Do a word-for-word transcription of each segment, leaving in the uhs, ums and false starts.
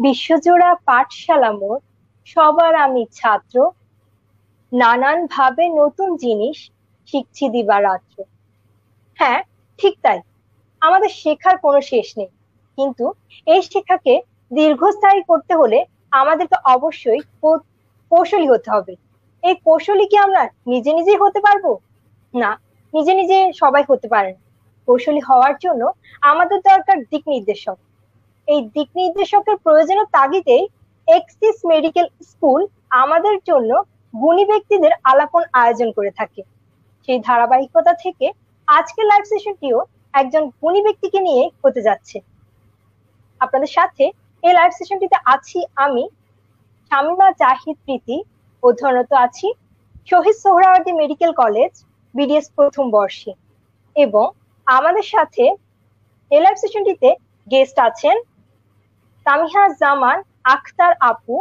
বিশ্বজোড়া পাঠশালা মোর, সবার আমি ছাত্র, নানান ভাবে নতুন জিনিস শিখছি দিবারাত্র। হ্যাঁ, ঠিক তাই। আমাদের শেখার কোনো শেষ নেই, কিন্তু এই শেখাকে দীর্ঘস্থায়ী করতে হলে আমাদেরকে অবশ্যই কৌ- কৌশলী হতে হবে। এই কৌশলী কি আমরা নিজে নিজেই হতে পারবো? না, নিজে নিজে সবাই হতে পারে না। কৌশলী হওয়ার জন্য আমাদের দরকার দিক নির্দেশক। এই দিক নির্দেশকের প্রয়োজনের তাগিদেই এক্সিস মেডিকেল স্কুল আমাদের জন্য গুণী ব্যক্তিদের আলাপন আয়োজন করে থাকে। সেই ধারাবাহিকতা থেকে আজকের লাইভ সেশনটিও একজন গুণী ব্যক্তিকে নিয়ে হতে যাচ্ছে। আপনাদের সাথে এই লাইভ সেশনটিতে আছি আমি, শামিমা জাহিদ প্রীতি, অধ্যয়নরত আছি Shaheed Suhrawardy medical college BDS প্রথম বর্ষে। এবং আমাদের সাথে এই লাইভ সেশনটিতে গেস্ট আছেন তামিহা জামান আখতার আপু,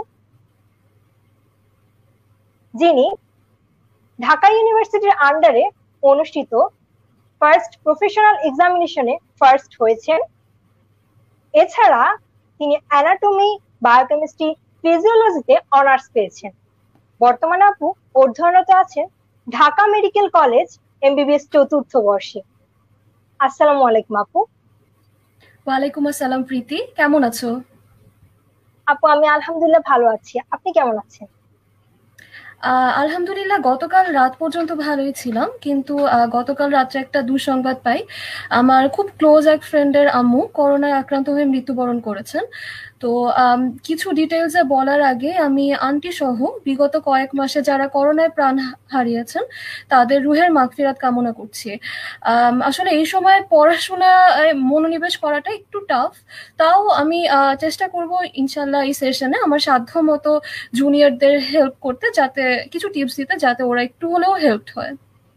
যিনি ঢাকা ইউনিভার্সিটির আন্ডারে অনুষ্ঠিত ফার্স্ট প্রফেশনাল এক্সামিনেশনে ফার্স্ট হয়েছেন। এছাড়া তিনি অ্যানাটমি, বায়োকেমিস্ট্রি, ফিজিওলজিতে অনার্স পেয়েছেন। বর্তমানে আপু অধ্যয়নরত আছেন ঢাকা মেডিকেল কলেজ এমবিবিএস চতুর্থ বর্ষে। আসসালামু আলাইকুম আপু। ওয়ালাইকুম আসসালাম প্রীতি, কেমন আছো? আপু আমি আলহামদুলিল্লাহ ভালো আছি, আপনি কেমন আছেন? আহ আলহামদুলিল্লাহ, গতকাল রাত পর্যন্ত ভালোই ছিলাম, কিন্তু আহ, গতকাল রাত্রে একটা দুঃসংবাদ পাই। আমার খুব ক্লোজ এক ফ্রেন্ডের আম্মু করোনায় আক্রান্ত হয়ে মৃত্যুবরণ করেছেন। তো আম, কিছু ডিটেলসে বলার আগে আমি আন্টি সহ বিগত কয়েক মাসে যারা করোনায় প্রাণ হা- হারিয়েছেন তাদের রুহের মাগফিরাত কামনা করছি। আম, আসলে এই সময় পড়াশোনায় মনোনিবেশ করাটা একটু টাফ, তাও আমি আহ, চেষ্টা করব ইনশাল্লাহ এই সেশনে আমার সাধ্য মতো জুনিয়রদের হেল্প করতে, যাতে কিছু টিপস দিতে যাতে ওরা একটু হলেও হেল্প হয়।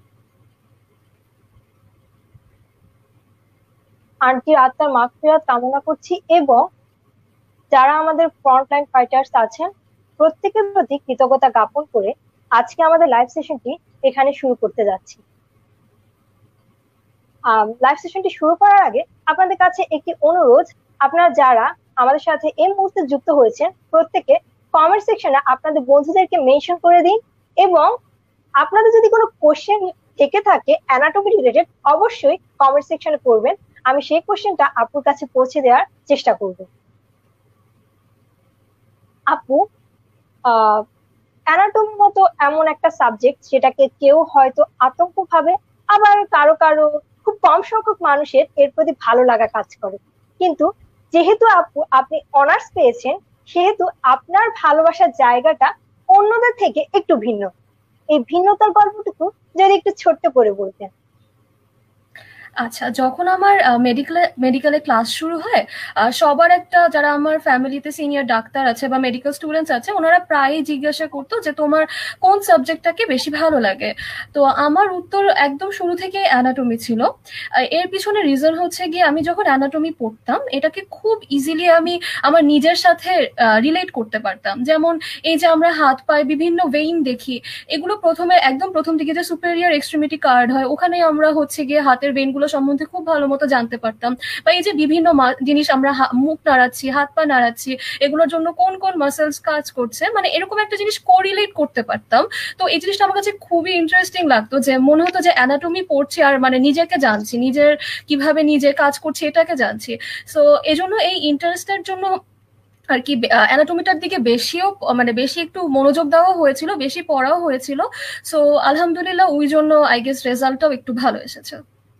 আন্টির আত্মার মাগফিরাত কামনা করছি, এবং যারা আমাদের ফ্রন্টলাইন ফাইটার্স আছেন প্রত্যেকের প্রতি কৃতজ্ঞতা জ্ঞাপন করে আজকে আমাদের লাইভ সেশনটি এখানে শুরু করতে যাচ্ছি। লাইভ সেশনটি শুরু করার আগে আপনাদের কাছে একটি অনুরোধ, আপনারা যারা আমাদের সাথে এই মুহূর্তে যুক্ত হয়েছেন প্রত্যেকে কমেন্ট সেকশনে আপনাদের বন্ধুদেরকে মেনশন করে দিন, এবং আপনাদের যদি কোনো কোশ্চেন থেকে থাকে অ্যানাটমি রিলেটেড অবশ্যই কমেন্ট সেকশনে করবেন। আমি সেই কোশ্চেনটা আপুর কাছে পৌঁছে দেওয়ার চেষ্টা করব। আপু, আহ অ্যানাটমি মতো এমন একটা সাবজেক্ট যেটাকে কেউ হয়তো আতঙ্ক ভাবে, আবার কারো কারো খুব কম সংখ্যক মানুষের এর প্রতি ভালো লাগা কাজ করে। কিন্তু যেহেতু আপু আপনি অনার্স পেয়েছেন, সেহেতু আপনার ভালোবাসার জায়গাটা অন্যদের থেকে একটু ভিন্ন। এই ভিন্নতার গল্পটুকু যদি একটু ছোট্ট করে বলতেন। আচ্ছা, যখন আমার মেডিকেলে মেডিকেলে ক্লাস শুরু হয়, আহ, সবার একটা, যারা আমার ফ্যামিলিতে সিনিয়র ডাক্তার আছে বা মেডিকেল স্টুডেন্টস আছে, ওনারা প্রায়ই জিজ্ঞাসা করতো যে তোমার কোন সাবজেক্টটাকে বেশি ভালো লাগে। তো আমার উত্তর একদম শুরু থেকে অ্যানাটমি ছিল। আহ, এর পিছনে রিজন হচ্ছে গিয়ে আমি যখন অ্যানাটমি পড়তাম এটাকে খুব ইজিলি আমি আমার নিজের সাথে রিলেট করতে পারতাম। যেমন এই যে আমরা হাত পায়ে বিভিন্ন ভেইন দেখি, এগুলো প্রথমে একদম প্রথম দিকে যে সুপেরিয়র এক্সট্রিমিটি কার্ড হয় ওখানে আমরা হচ্ছে গিয়ে হাতের ভেইনগুলো সম্বন্ধে খুব ভালো মতো জানতে পারতাম। বা এই যে বিভিন্ন মা- জিনিস আমরা হা- মুখ নাড়াচ্ছি, হাত পা নাড়াচ্ছি, এগুলোর জন্য কোন কোন মাসেলস কাজ করছে, মানে এরকম একটা জিনিস কোরিলেট করতে পারতাম। তো এই জিনিসটা আমার কাছে খুবই ইন্টারেস্টিং লাগতো, যে মনে হতো যে অ্যানাটমি পড়ছি আর মানে নিজেকে জানছি, নিজের কিভাবে নিজে কাজ করছি এটাকে জানছি। সো এজন্য এই ইন্টারেস্টের জন্য আর কি অ্যানাটমিটার দিকে বেশিও মানে বেশি একটু মনোযোগ দেওয়া হয়েছিল, বেশি পড়াও হয়েছিল। সো আলহামদুলিল্লাহ ওই জন্য আই গেস রেজাল্টটাও একটু ভালো এসেছে।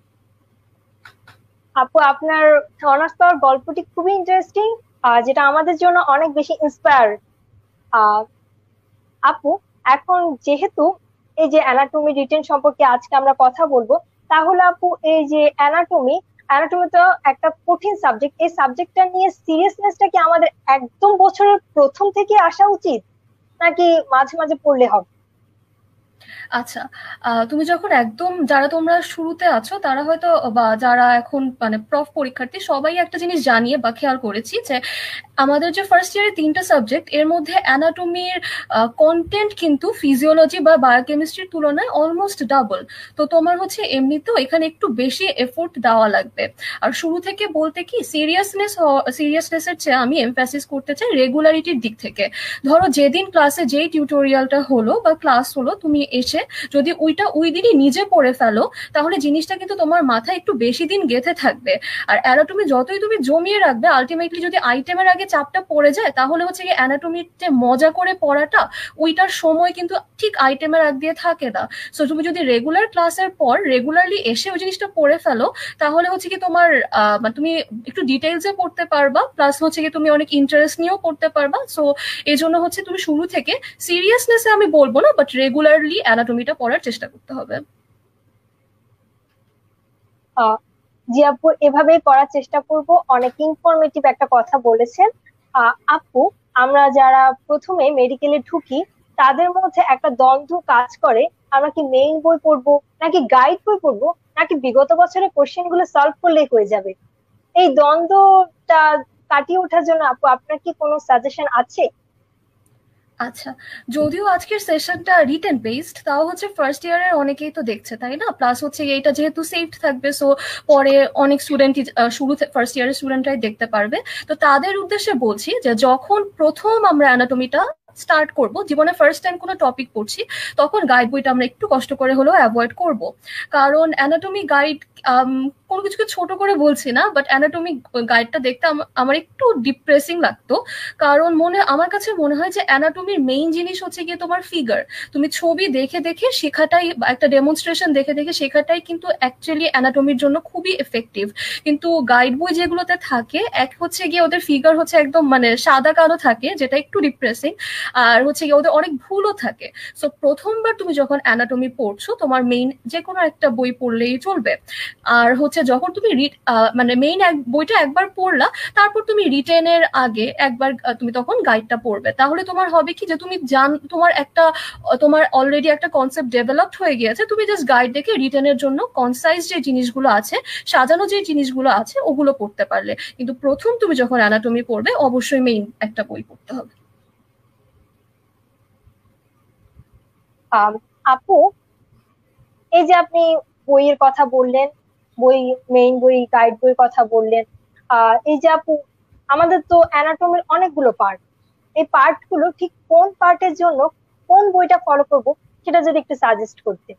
আপু আপনার অনার্স পাওয়ার গল্পটি খুবই ইন্টারেস্টিং, যেটা আমাদের জন্য অনেক বেশি ইন্সপায়ার। আপু, এখন যেহেতু এই যে অ্যানাটমি রিটেন সম্পর্কে আজকে আমরা কথা বলবো, তাহলে আপু এই যে অ্যানাটমি অ্যানাটমি তো একটা কঠিন সাবজেক্ট, এই সাবজেক্টটা নিয়ে সিরিয়াসনেসটা কি আমাদের একদম বছরের প্রথম থেকে আসা উচিত, নাকি মাঝে মাঝে পড়লে হবে? আচ্ছা, আহ, তুমি যখন একদম যারা তোমরা শুরুতে আছো তারা হয়তো বা যারা এখন মানে প্রফ পরীক্ষার্থী সবাই একটা জিনিস জানিয়ে বা খেয়াল করেছি যে আমাদের যে ফার্স্ট ইয়ারে তিনটা সাবজেক্ট এর মধ্যে অ্যানাটমির কন্টেন্ট কিন্তু ফিজিওলজি বা বায়োকেমিস্ট্রির তুলনায় অলমোস্ট ডাবল। তো তোমার হচ্ছে এমনিতেও এখানে একটু বেশি এফোর্ট দেওয়া লাগবে। আর শুরু থেকে বলতে কি সিরিয়াসনেস সিরিয়াসনেসের চেয়ে আমি এমফ্যাসিস করতে চাই রেগুলারিটির দিক থেকে। ধরো যেদিন ক্লাসে যেই টিউটোরিয়ালটা হলো বা ক্লাস হলো তুমি এসে যদি ওইটা ওই দিনই নিজে পড়ে ফেলো তাহলে জিনিসটা কিন্তু তোমার মাথায় একটু বেশি দিন গেঁথে থাকবে। আর অ্যানাটমি যতই তুমি জমিয়ে রাখবে আলটিমেটলি যদি আইটেমের আগে চাপটা পড়ে যায় তাহলে হচ্ছে কি অ্যানাটমির যে মজা করে পড়াটা ওইটার সময় কিন্তু ঠিক আইটেমের আগ দিয়ে থাকে না। সো তুমি যদি রেগুলার ক্লাসের পর রেগুলারলি এসে ওই জিনিসটা পড়ে ফেলো তাহলে হচ্ছে কি তোমার আহ মানে তুমি একটু ডিটেলসে পড়তে পারবা, প্লাস হচ্ছে কি তুমি অনেক ইন্টারেস্ট নিয়েও পড়তে পারবা। সো এই জন্য হচ্ছে তুমি শুরু থেকে সিরিয়াসনেসে আমি বলবো না, বাট রেগুলারলি অ্যানাটমিটা পড়ার চেষ্টা করতে হবে। আহ জি আপু, এভাবেই করার চেষ্টা করব। অনেক ইনফরমেটিভ একটা কথা বলেছেন। আহ আপু, আমরা যারা প্রথমে মেডিকেলে ঢুকি তাদের মধ্যে একটা দ্বন্দ্ব কাজ করে, আমরা কি মেইন বই পড়বো নাকি গাইড বই পড়বো নাকি বিগত বছরের কোশ্চেন গুলো সলভ করলেই হয়ে যাবে। এই দ্বন্দ্বটা কাটিয়ে ওঠার জন্য আপু আপনার কি কোনো সাজেশন আছে? আচ্ছা, যদিও আজকের সেশনটা রিটেন বেসড তাও হচ্ছে ফার্স্ট ইয়ারের অনেকেই তো দেখছে তাই না, প্লাস হচ্ছে এইটা যেহেতু সেফড থাকবে সো পরে অনেক স্টুডেন্টই শুরু ফার্স্ট ইয়ারের স্টুডেন্টরাই দেখতে পারবে। তো তাদের উদ্দেশ্যে বলছি যে যখন প্রথম আমরা অ্যানাটমিটা স্টার্ট করব, জীবনে ফার্স্ট টাইম কোনো টপিক পড়ছি, তখন গাইড বইটা আমরা একটু কষ্ট করে হলেও অ্যাভয়েড করব। কারণ অ্যানাটমি গাইড কোনো কিছুকে ছোট করে বলছি না, বাট অ্যানাটমি গাইডটা দেখতে আমার একটু ডিপ্রেসিং লাগতো। কারণ মনে আমার কাছে মনে হয় যে অ্যানাটমির মেইন জিনিস হচ্ছে গিয়ে তোমার ফিগার। তুমি ছবি দেখে দেখে শেখাটাই, একটা ডেমনস্ট্রেশন দেখে দেখে শেখাটাই কিন্তু অ্যাকচুয়ালি অ্যানাটমির জন্য খুবই এফেক্টিভ। কিন্তু গাইড বই যেগুলোতে থাকে এক হচ্ছে গিয়ে ওদের ফিগার হচ্ছে একদম মানে সাদা কালো থাকে, যেটা একটু ডিপ্রেসিং। আর হচ্ছে গিয়ে ওদের অনেক ভুলও থাকে। সো প্রথমবার তুমি যখন অ্যানাটমি পড়ছো তোমার মেইন যে কোনো একটা বই পড়লেই চলবে। আর হচ্ছে যখন তুমি মানে মেইন এক বইটা একবার পড়লা তারপর তুমি রিটেনের আগে একবার তুমি তখন গাইডটা পড়বে, তাহলে তোমার হবে কি যে তুমি জান তোমার একটা তোমার অলরেডি একটা কনসেপ্ট ডেভেলপড হয়ে গিয়েছে, তুমি জাস্ট গাইড দেখে রিটেনের জন্য কনসাইজ যে জিনিসগুলো আছে, সাজানো যে জিনিসগুলো আছে ওগুলো পড়তে পারলে। কিন্তু প্রথম তুমি যখন অ্যানাটমি পড়বে অবশ্যই মেইন একটা বই পড়তে হবে। আপু, এই যে আপনি বইয়ের কথা বললেন, বই মেইন বই গাইড বইয়ের কথা বললেন, আহ এই যে আপু আমাদের তো অ্যানাটমির অনেকগুলো পার্ট, এই পার্ট গুলো ঠিক কোন পার্টের জন্য কোন বইটা ফলো করব সেটা যদি একটু সাজেস্ট করতেন।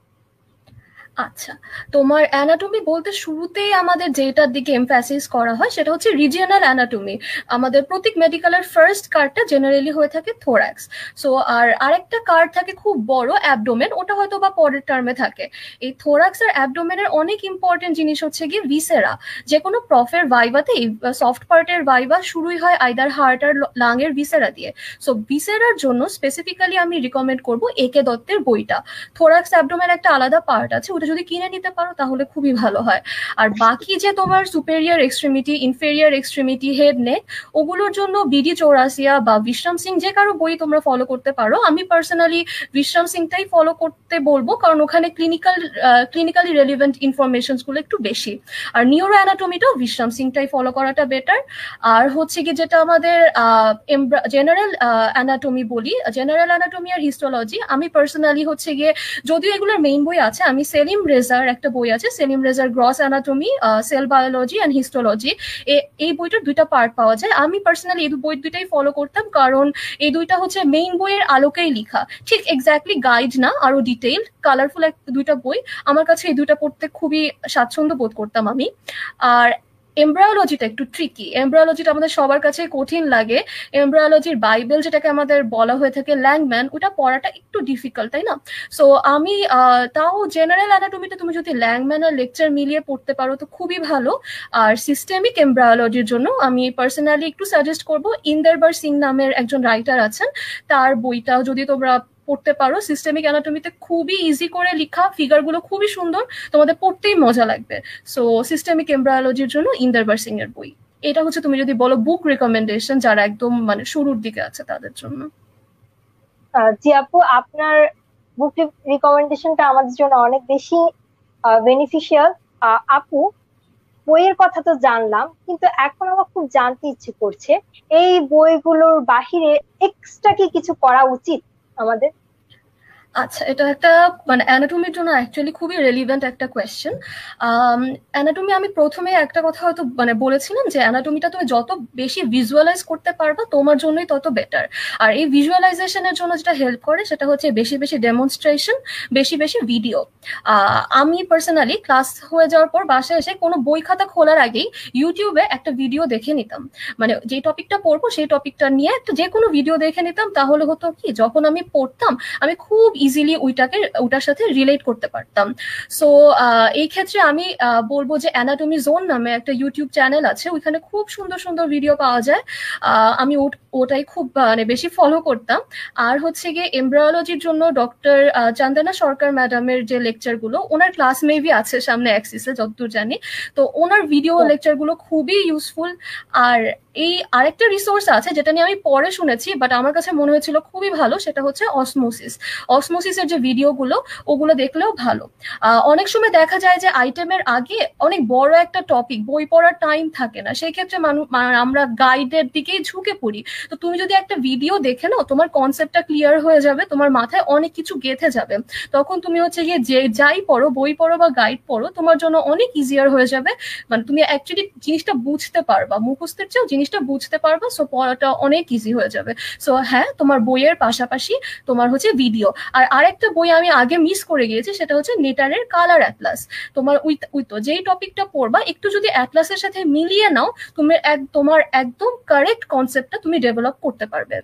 আচ্ছা, তোমার অ্যানাটমি বলতে শুরুতেই আমাদের যেটার দিকে এমফ্যাসিস করা হয় সেটা হচ্ছে রিজিওনাল অ্যানাটমি। আমাদের প্রত্যেক মেডিকেলের ফার্স্ট কার্ডটা জেনারেলি হয়ে থাকে থোরাক্স। সো আর আরেকটা কার্ড থাকে খুব বড় অ্যাবডোমেন, ওটা হয়তো বা পরের টার্মে থাকে। এই থোরাক্স আর অ্যাবডোমেনের অনেক ইম্পর্টেন্ট জিনিস হচ্ছে গিয়ে ভিসেরা। যে কোনো প্রফের ভাইভাতেই সফট পার্টের ভাইভা শুরুই হয় আইদার হার্ট আর লাং এর ভিসেরা দিয়ে। সো ভিসেরার জন্য স্পেসিফিক্যালি আমি রিকমেন্ড করবো এ কে দত্তের বইটা। থোরাক্স অ্যাবডোমেন একটা আলাদা পার্ট আছে, ওটা যদি কিনে নিতে পারো তাহলে খুবই ভালো হয়। আর বাকি যে তোমার superior extremity, inferior extremity, head neck, ওগুলোর জন্য বিডি চৌরাসিয়া বা বিশ্রাম সিং যে কারো বই তোমরা ফলো করতে পারো। আমি পার্সোনালি বিশ্রাম সিংটাই ফলো করতে বলবো কারণ ওখানে ক্লিনিক্যাল ক্লিনিক্যালি রেলিভেন্ট ইনফরমেশন গুলো একটু বেশি। আর নিউরো অ্যানাটমিটাও বিশ্রাম সিংটাই ফলো করাটা বেটার। আর হচ্ছে কি যেটা আমাদের জেনারেল অ্যানাটমি বলি, জেনারেল অ্যানাটমি আর হিস্টোলজি, আমি পার্সোনালি হচ্ছে গিয়ে যদিও এগুলোর মেইন বই আছে, আমি সেলিম রেজার একটা বই আছে, সেলিম রেজার gross anatomy, cell biology and histology, এই বইটার দুইটা পার্ট পাওয়া যায়। আমি পার্সোনালি এই বই দুইটাই ফলো করতাম কারণ এই দুইটা হচ্ছে মেইন বইয়ের আলোকেই লিখা, ঠিক এক্স্যাক্টলি গাইড না, আরো ডিটেইলড কালারফুল দুইটা বই। আমার কাছে এই দুইটা পড়তে খুবই স্বাচ্ছন্দ্য বোধ করতাম আমি। আর এমব্রায়োলজিটা একটু ট্রিকি, এমব্রায়োলজিটা আমাদের সবার কাছে কঠিন লাগে। এমব্রায়োলজির বাইবেল যেটাকে আমাদের বলা হয়ে থাকে ল্যাংম্যান, ওটা পড়াটা একটু ডিফিকাল্ট তাই না। সো আমি তাও জেনারেল অ্যানাটমিতে তুমি যদি ল্যাংম্যান আর লেকচার মিলিয়ে পড়তে পারো তো খুবই ভালো। আর সিস্টেমিক এমব্রায়োলজির জন্য আমি পার্সোনালি একটু সাজেস্ট করবো ইন্দারবার সিং নামের একজন রাইটার আছেন, তার বইটাও যদি তোমরা পড়তে পারো। সিস্টেমিক অ্যানাটমিতে খুবই ইজি করে লেখা, ফিগার গুলো খুবই সুন্দর, তোমাদের পড়তেই মজা লাগবে। সো সিস্টেমিক এমব্রায়োলজির জন্য ইন্দারবার সিং এর বই, এটা হচ্ছে তুমি যদি বলো বুক রিকমেন্ডেশন যারা একদম মানে শুরুর দিকে আছে তাদের জন্য। জি আপু, আপনার বুক রিকমেন্ডেশনটা আমাদের জন্য অনেক বেশি বেনিফিশিয়াল। আপু, বইয়ের কথা তো জানলাম, কিন্তু এখন আমার খুব জানতে ইচ্ছে করছে এই বইগুলোর বাহিরে এক্সট্রা কি কিছু করা উচিত আমাদের? আচ্ছা, এটা একটা মানে অ্যানাটমির জন্য অ্যাকচুয়ালি খুবই রেলিভেন্ট একটা কোয়েশ্চেন। অ্যানাটমি আমি প্রথমে একটা কথা হয়তো মানে বলেছিলাম যে অ্যানাটমিটা তুমি যত বেশি ভিজুয়ালাইজ করতে পারবা তোমার জন্যই তত বেটার। আর এই ভিজুয়ালাইজেশনের জন্য যেটা হেল্প করে সেটা হচ্ছে বেশি বেশি ডেমনস্ট্রেশন, বেশি বেশি ভিডিও। আমি পার্সোনালি ক্লাস হয়ে যাওয়ার পর বাসায় এসে কোনো বই খাতা খোলার আগেই ইউটিউবে একটা ভিডিও দেখে নিতাম। মানে যে টপিকটা পড়বো সেই টপিকটা নিয়ে একটা যে কোনো ভিডিও দেখে নিতাম, তাহলে হতো কি যখন আমি পড়তাম আমি খুব ইজিলি ওইটাকে ওটার সাথে রিলেট করতে পারতাম। সো এই ক্ষেত্রে আমি বলবো যে অ্যানাটমি জোন নামে একটা ইউটিউব চ্যানেল আছে, ওইখানে খুব সুন্দর সুন্দর ভিডিও পাওয়া যায়। আমি ওটাই খুব মানে বেশি ফলো করতাম। আর হচ্ছে গিয়ে এমব্রায়োলজির জন্য ডক্টর চন্দনা সরকার ম্যাডামের যে লেকচারগুলো, ওনার ক্লাস মেবি আছে সামনে অ্যাক্সিসে যতদূর জানি, তো ওনার ভিডিও লেকচারগুলো খুবই ইউজফুল। আর এই আরেকটা রিসোর্স আছে যেটা নিয়ে আমি পরে শুনেছি বাট আমার কাছে মনে হয়েছিল খুবই ভালো, সেটা হচ্ছে অসমোসিস। অসমোসিসের যে ভিডিওগুলো ওগুলো দেখলেও ভালো। অনেক সময় দেখা যায় যে আইটেমের আগে অনেক বড় একটা টপিক, বই পড়ার টাইম থাকে না, সেই ক্ষেত্রে মানুষ আমরা গাইডের দিকেই ঝুঁকে পড়ি। তো তুমি যদি একটা ভিডিও দেখে নাও তোমার কনসেপ্টটা ক্লিয়ার হয়ে যাবে, তোমার মাথায় অনেক কিছু গেঁথে যাবে, তখন তুমি হচ্ছে গিয়ে যে যাই পড়ো, বই পড়ো বা গাইড পড়ো, তোমার জন্য অনেক ইজিয়ার হয়ে যাবে। মানে তুমি অ্যাকচুয়ালি জিনিসটা বুঝতে পারবা, মুখস্থের চেয়েও জিনিসটা বুঝতে পারবা, সো পড়াটা অনেক ইজি হয়ে যাবে। সো হ্যাঁ, তোমার বইয়ের পাশাপাশি তোমার হচ্ছে ভিডিও। আর আরেকটা বই আমি আগে মিস করে গিয়েছি, সেটা হচ্ছে নেটারের কালার অ্যাটলাস। তোমার উইথ উইথ যেই টপিকটা পড়বা একটু যদি অ্যাটলাসের সাথে মিলিয়ে নাও, তুমি এক তোমার একদম কারেক্ট কনসেপ্টটা তুমি ডেভেলপ করতে পারবে।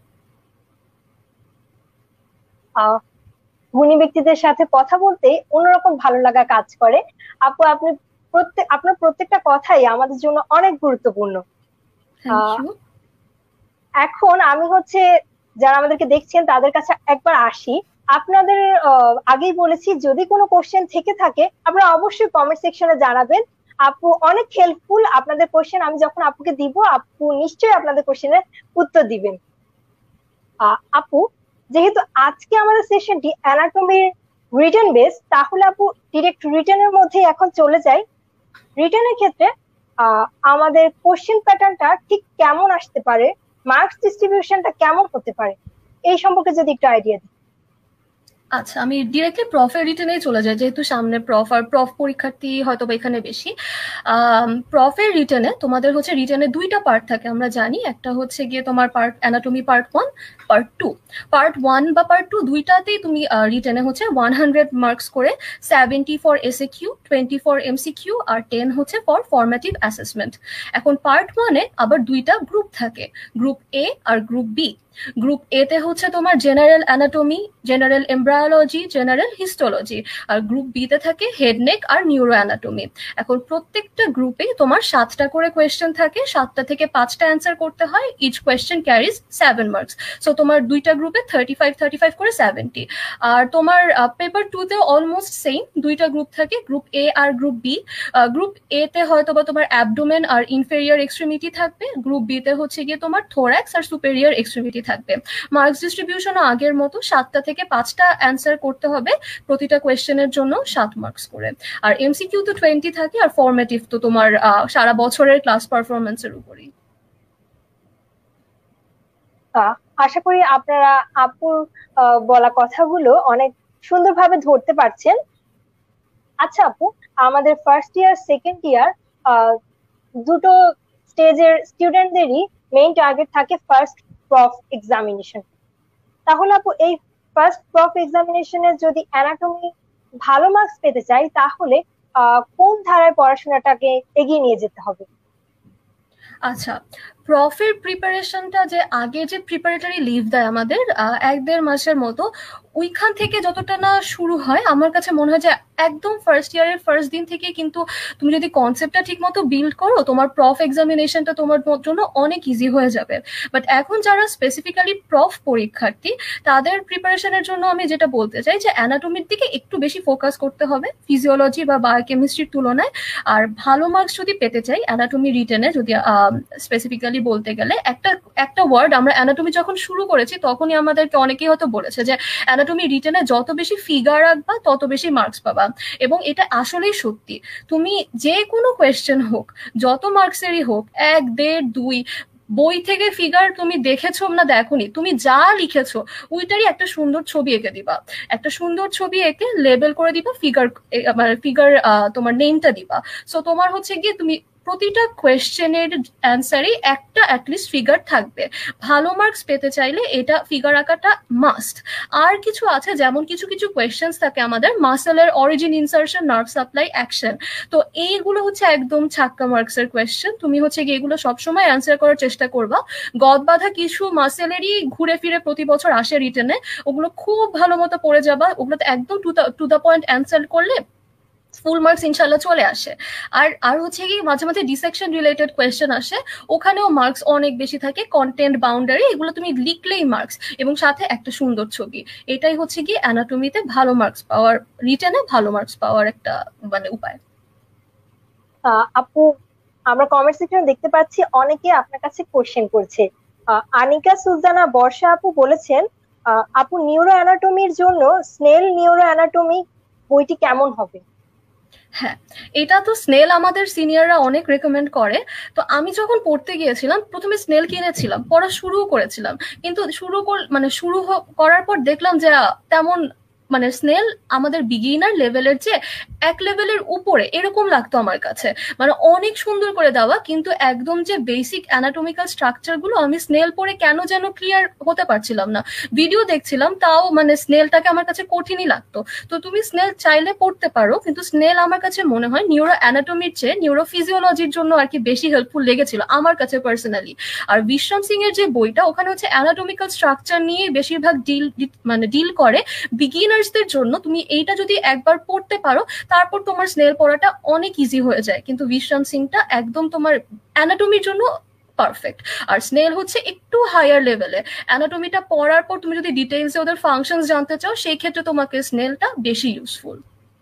গুণী ব্যক্তিদের সাথে কথা বলতে অন্যরকম ভালো লাগা কাজ করে। আপু, আপনি প্রত্যেক আপনার প্রত্যেকটা কথাই আমাদের জন্য অনেক গুরুত্বপূর্ণ। এখন আমি হচ্ছে যারা আমাদেরকে দেখছেন তাদের কাছে একবার আসি। আপনাদের আগেই বলেছি যদি কোনো কোশ্চেন থেকে থাকে আপনারা অবশ্যই কমেন্ট সেকশনে জানাবেন। আপু অনেক হেল্পফুল, আপনাদের কোশ্চেন আমি যখন আপুকে দিব আপু নিশ্চয়ই আপনাদের কোশ্চেনের উত্তর দিবেন। আপু, যেহেতু আজকে আমাদের সেশনটি অ্যানাটমির রিটেন বেস, তাহলে আপু ডিরেক্ট রিটেনের মধ্যে এখন চলে যাই। রিটেনের ক্ষেত্রে আমাদের কোশ্চেন প্যাটার্নটা ঠিক কেমন আসতে পারে, মার্কস ডিস্ট্রিবিউশনটা কেমন হতে পারে, এই সম্পর্কে যদি একটু আইডিয়া দিই। আচ্ছা, আমি ডিরেক্টলি প্রফের রিটেনেই চলে যাই, যেহেতু সামনে প্রফ আর প্রফ পরীক্ষার্থী হয়তো বা এখানে বেশি। প্রফের রিটেনে তোমাদের হচ্ছে রিটেনে দুইটা পার্ট থাকে আমরা জানি, একটা হচ্ছে গিয়ে তোমার part anatomy part one, part two. Part one বা পার্ট টু দুইটাতেই তুমি রিটেনে হচ্ছে ওয়ান হান্ড্রেড মার্কস করে, seventy for SA Q, twenty for MC Q, আর টেন হচ্ছে ফর ফরম্যাটিভ অ্যাসেসমেন্ট। এখন পার্ট ওয়ানে আবার দুইটা গ্রুপ থাকে, গ্রুপ এ আর গ্রুপ বি। গ্রুপ এ তে হচ্ছে তোমার general anatomy, general embryology, general histology, আর গ্রুপ বি তে থাকে হেড নেক আর নিউরো অ্যানাটমি। এখন প্রত্যেকটা গ্রুপে তোমার সাতটা করে কোয়েশ্চেন থাকে, সাতটা থেকে পাঁচটা অ্যান্সার করতে হয়, each question carries seven marks. So তোমার দুইটা গ্রুপে থার্টি ফাইভ থার্টি ফাইভ করে সেভেন্টি। আর তোমার পেপার টু তে অলমোস্ট সেম, দুইটা গ্রুপ থাকে, গ্রুপ এ আর গ্রুপ বি। গ্রুপ এ তে হয়তো বা তোমার অ্যাবডোমেন আর ইনফেরিয়র এক্সট্রিমিটি থাকবে, গ্রুপ বি তে হচ্ছে গিয়ে তোমার থোরাক্স আর সুপেরিয়র এক্সট্রিমিটি থাকবে। মার্কস ডিস্ট্রিবিউশনও আগের মতো, সাতটা থেকে পাঁচটা অ্যান্সার করতে হবে, প্রতিটা কোয়েশ্চেনের জন্য সাত মার্কস করে। আর এমসিকিউ তো টোয়েন্টি থাকে, আর ফরম্যাটিভ তো তোমার সারা বছরের ক্লাস পারফরমেন্সের উপরই। আশা করি আপনারা আপুর বলা কথাগুলো অনেক সুন্দরভাবে ধরতে পারছেন। আচ্ছা আপু, আমাদের ফার্স্ট ইয়ার সেকেন্ড ইয়ার দুটো স্টেজের স্টুডেন্টদেরই মেইন টার্গেট থাকে ফার্স্ট প্রফ এক্সামিনেশন। তাহলে আপু এই ফার্স্ট প্রফ এক্সামিনেশনে যদি অ্যানাটমি ভালো মার্কস পেতে চাই তাহলে কোন ধারায় পড়াশোনাটাকে এগিয়ে নিয়ে যেতে হবে? আচ্ছা, প্রফের প্রিপারেশনটা যে আগে যে প্রিপারেটরি লিভ দেয় আমাদের এক দেড় মাসের মতো, ওইখান থেকে যতটা না শুরু হয় আমার কাছে মনে হয় যে একদম ফার্স্ট ইয়ারের ফার্স্ট দিন থেকে কিন্তু তুমি যদি কনসেপ্টটা ঠিক মতো বিল্ড করো, তোমার প্রফ এক্সামিনেশনটা তোমার জন্য অনেক ইজি হয়ে যাবে। বাট এখন যারা স্পেসিফিক্যালি প্রফ পরীক্ষার্থী তাদের প্রিপারেশনের জন্য আমি যেটা বলতে চাই যে অ্যানাটমির দিকে একটু বেশি ফোকাস করতে হবে ফিজিওলজি বা বায়োকেমিস্ট্রির তুলনায়। আর ভালো মার্কস যদি পেতে চাই অ্যানাটমি রিটেনে, যদি স্পেসিফিক্যালি পার্সোনালি বলতে গেলে একটা একটা ওয়ার্ড আমরা অ্যানাটমি যখন শুরু করেছি তখনই আমাদেরকে অনেকেই হয়তো বলেছে যে অ্যানাটমি রিটেনে যত বেশি ফিগার রাখবা তত বেশি মার্কস পাবা, এবং এটা আসলেই সত্যি। তুমি যে কোনো কোয়েশ্চেন হোক, যত মার্কসেরই হোক, এক দেড় দুই, বই থেকে ফিগার তুমি দেখেছো না দেখোনি, তুমি যা লিখেছো ওইটারই একটা সুন্দর ছবি এঁকে দিবা, একটা সুন্দর ছবি এঁকে লেবেল করে দিবা, ফিগার মানে ফিগার তোমার নেমটা দিবা। সো তোমার হচ্ছে গিয়ে তুমি প্রতিটা কোয়েশ্চেনের অ্যান্সারে একটা অ্যাটলিস্ট ফিগার থাকবে। ভালো মার্কস পেতে চাইলে এটা ফিগার আঁকাটা মাস্ট। আর কিছু আছে, যেমন কিছু কিছু কোয়েশ্চেন্স থাকে আমাদের মাসেলের origin, insertion, nerve supply, action, তো এইগুলো হচ্ছে একদম ছাক্কা মার্কসের কোয়েশ্চেন। তুমি হচ্ছে গিয়ে এগুলো সবসময় অ্যান্সার করার চেষ্টা করবা। গদ বাঁধা কিছু মাসেলেরই ঘুরে ফিরে প্রতি বছর আসে রিটেনে, ওগুলো খুব ভালো মতো পড়ে যাবা, ওগুলোতে একদম টু দ্য পয়েন্ট অ্যান্সার করলে ফুল মার্কস ইনশাল্লাহ চলে আসে। আর আর হচ্ছে কি মাঝে মাঝে ডিসেকশন রিলেটেড কোয়েশ্চেন আসে, ওখানেও মার্কস অনেক বেশি থাকে, কন্টেন্ট বাউন্ডারি, এগুলো তুমি লিখলেই মার্কস, এবং সাথে একটা সুন্দর ছবি। এটাই হচ্ছে কি অ্যানাটমিতে ভালো মার্কস পাওয়ার, রিটেনে ভালো মার্কস পাওয়ার একটা মানে উপায়। আপু, আমরা কমেন্ট সেকশনে দেখতে পাচ্ছি অনেকে আপনার কাছে কোশ্চেন করছে। আনিকা সুলতানা বর্ষা আপু বলেছেন, আপু নিউরো অ্যানাটমির জন্য স্নেল নিউরো অ্যানাটমি বইটি কেমন হবে? হ্যাঁ, এটা তো স্নেল আমাদের সিনিয়ররা অনেক রেকমেন্ড করে। তো আমি যখন পড়তে গিয়েছিলাম প্রথমে স্নেল কিনেছিলাম, পড়া শুরু করেছিলাম, কিন্তু শুরু মানে শুরু করার পর দেখলাম যে তেমন মানে স্নেল আমাদের বিগিনার লেভেলের যে এক লেভেলের উপরে এরকম লাগতো আমার কাছে, মানে অনেক সুন্দর করে দেওয়া, কিন্তু একদম যে বেসিক অ্যানাটমিক্যাল স্ট্রাকচার গুলো আমি স্নেল পড়ে কেন যেন ক্লিয়ার হতে পারছিলাম না। ভিডিও দেখছিলাম তাও মানে স্নেলটাকে আমার কাছে কঠিনই লাগতো। তো তুমি স্নেল চাইলে পড়তে পারো, কিন্তু স্নেল আমার কাছে মনে হয় নিউরো অ্যানাটমির চেয়ে নিউরো ফিজিওলজির জন্য আর কি বেশি হেল্পফুল লেগেছিল আমার কাছে পার্সোনালি। আর বিশ্বম সিং এর যে বইটা, ওখানে হচ্ছে অ্যানাটমিক্যাল স্ট্রাকচার নিয়ে বেশিরভাগ ডিল মানে ডিল করে। বিগিনার্সদের জন্য তুমি এইটা যদি একবার পড়তে পারো তারপর তোমার স্নেল পড়াটা অনেক ইজি হয়ে যায়, কিন্তু বিশ্বম সিংটা একদম তোমার অ্যানাটমির জন্য পারফেক্ট। আর স্নেল হচ্ছে একটু হায়ার লেভেলে, অ্যানাটমিটা পড়ার পর তুমি যদি ডিটেইলসে ওদের ফাংশনস জানতে চাও সেই ক্ষেত্রে তোমাকে স্নেলটা বেশি ইউজফুল।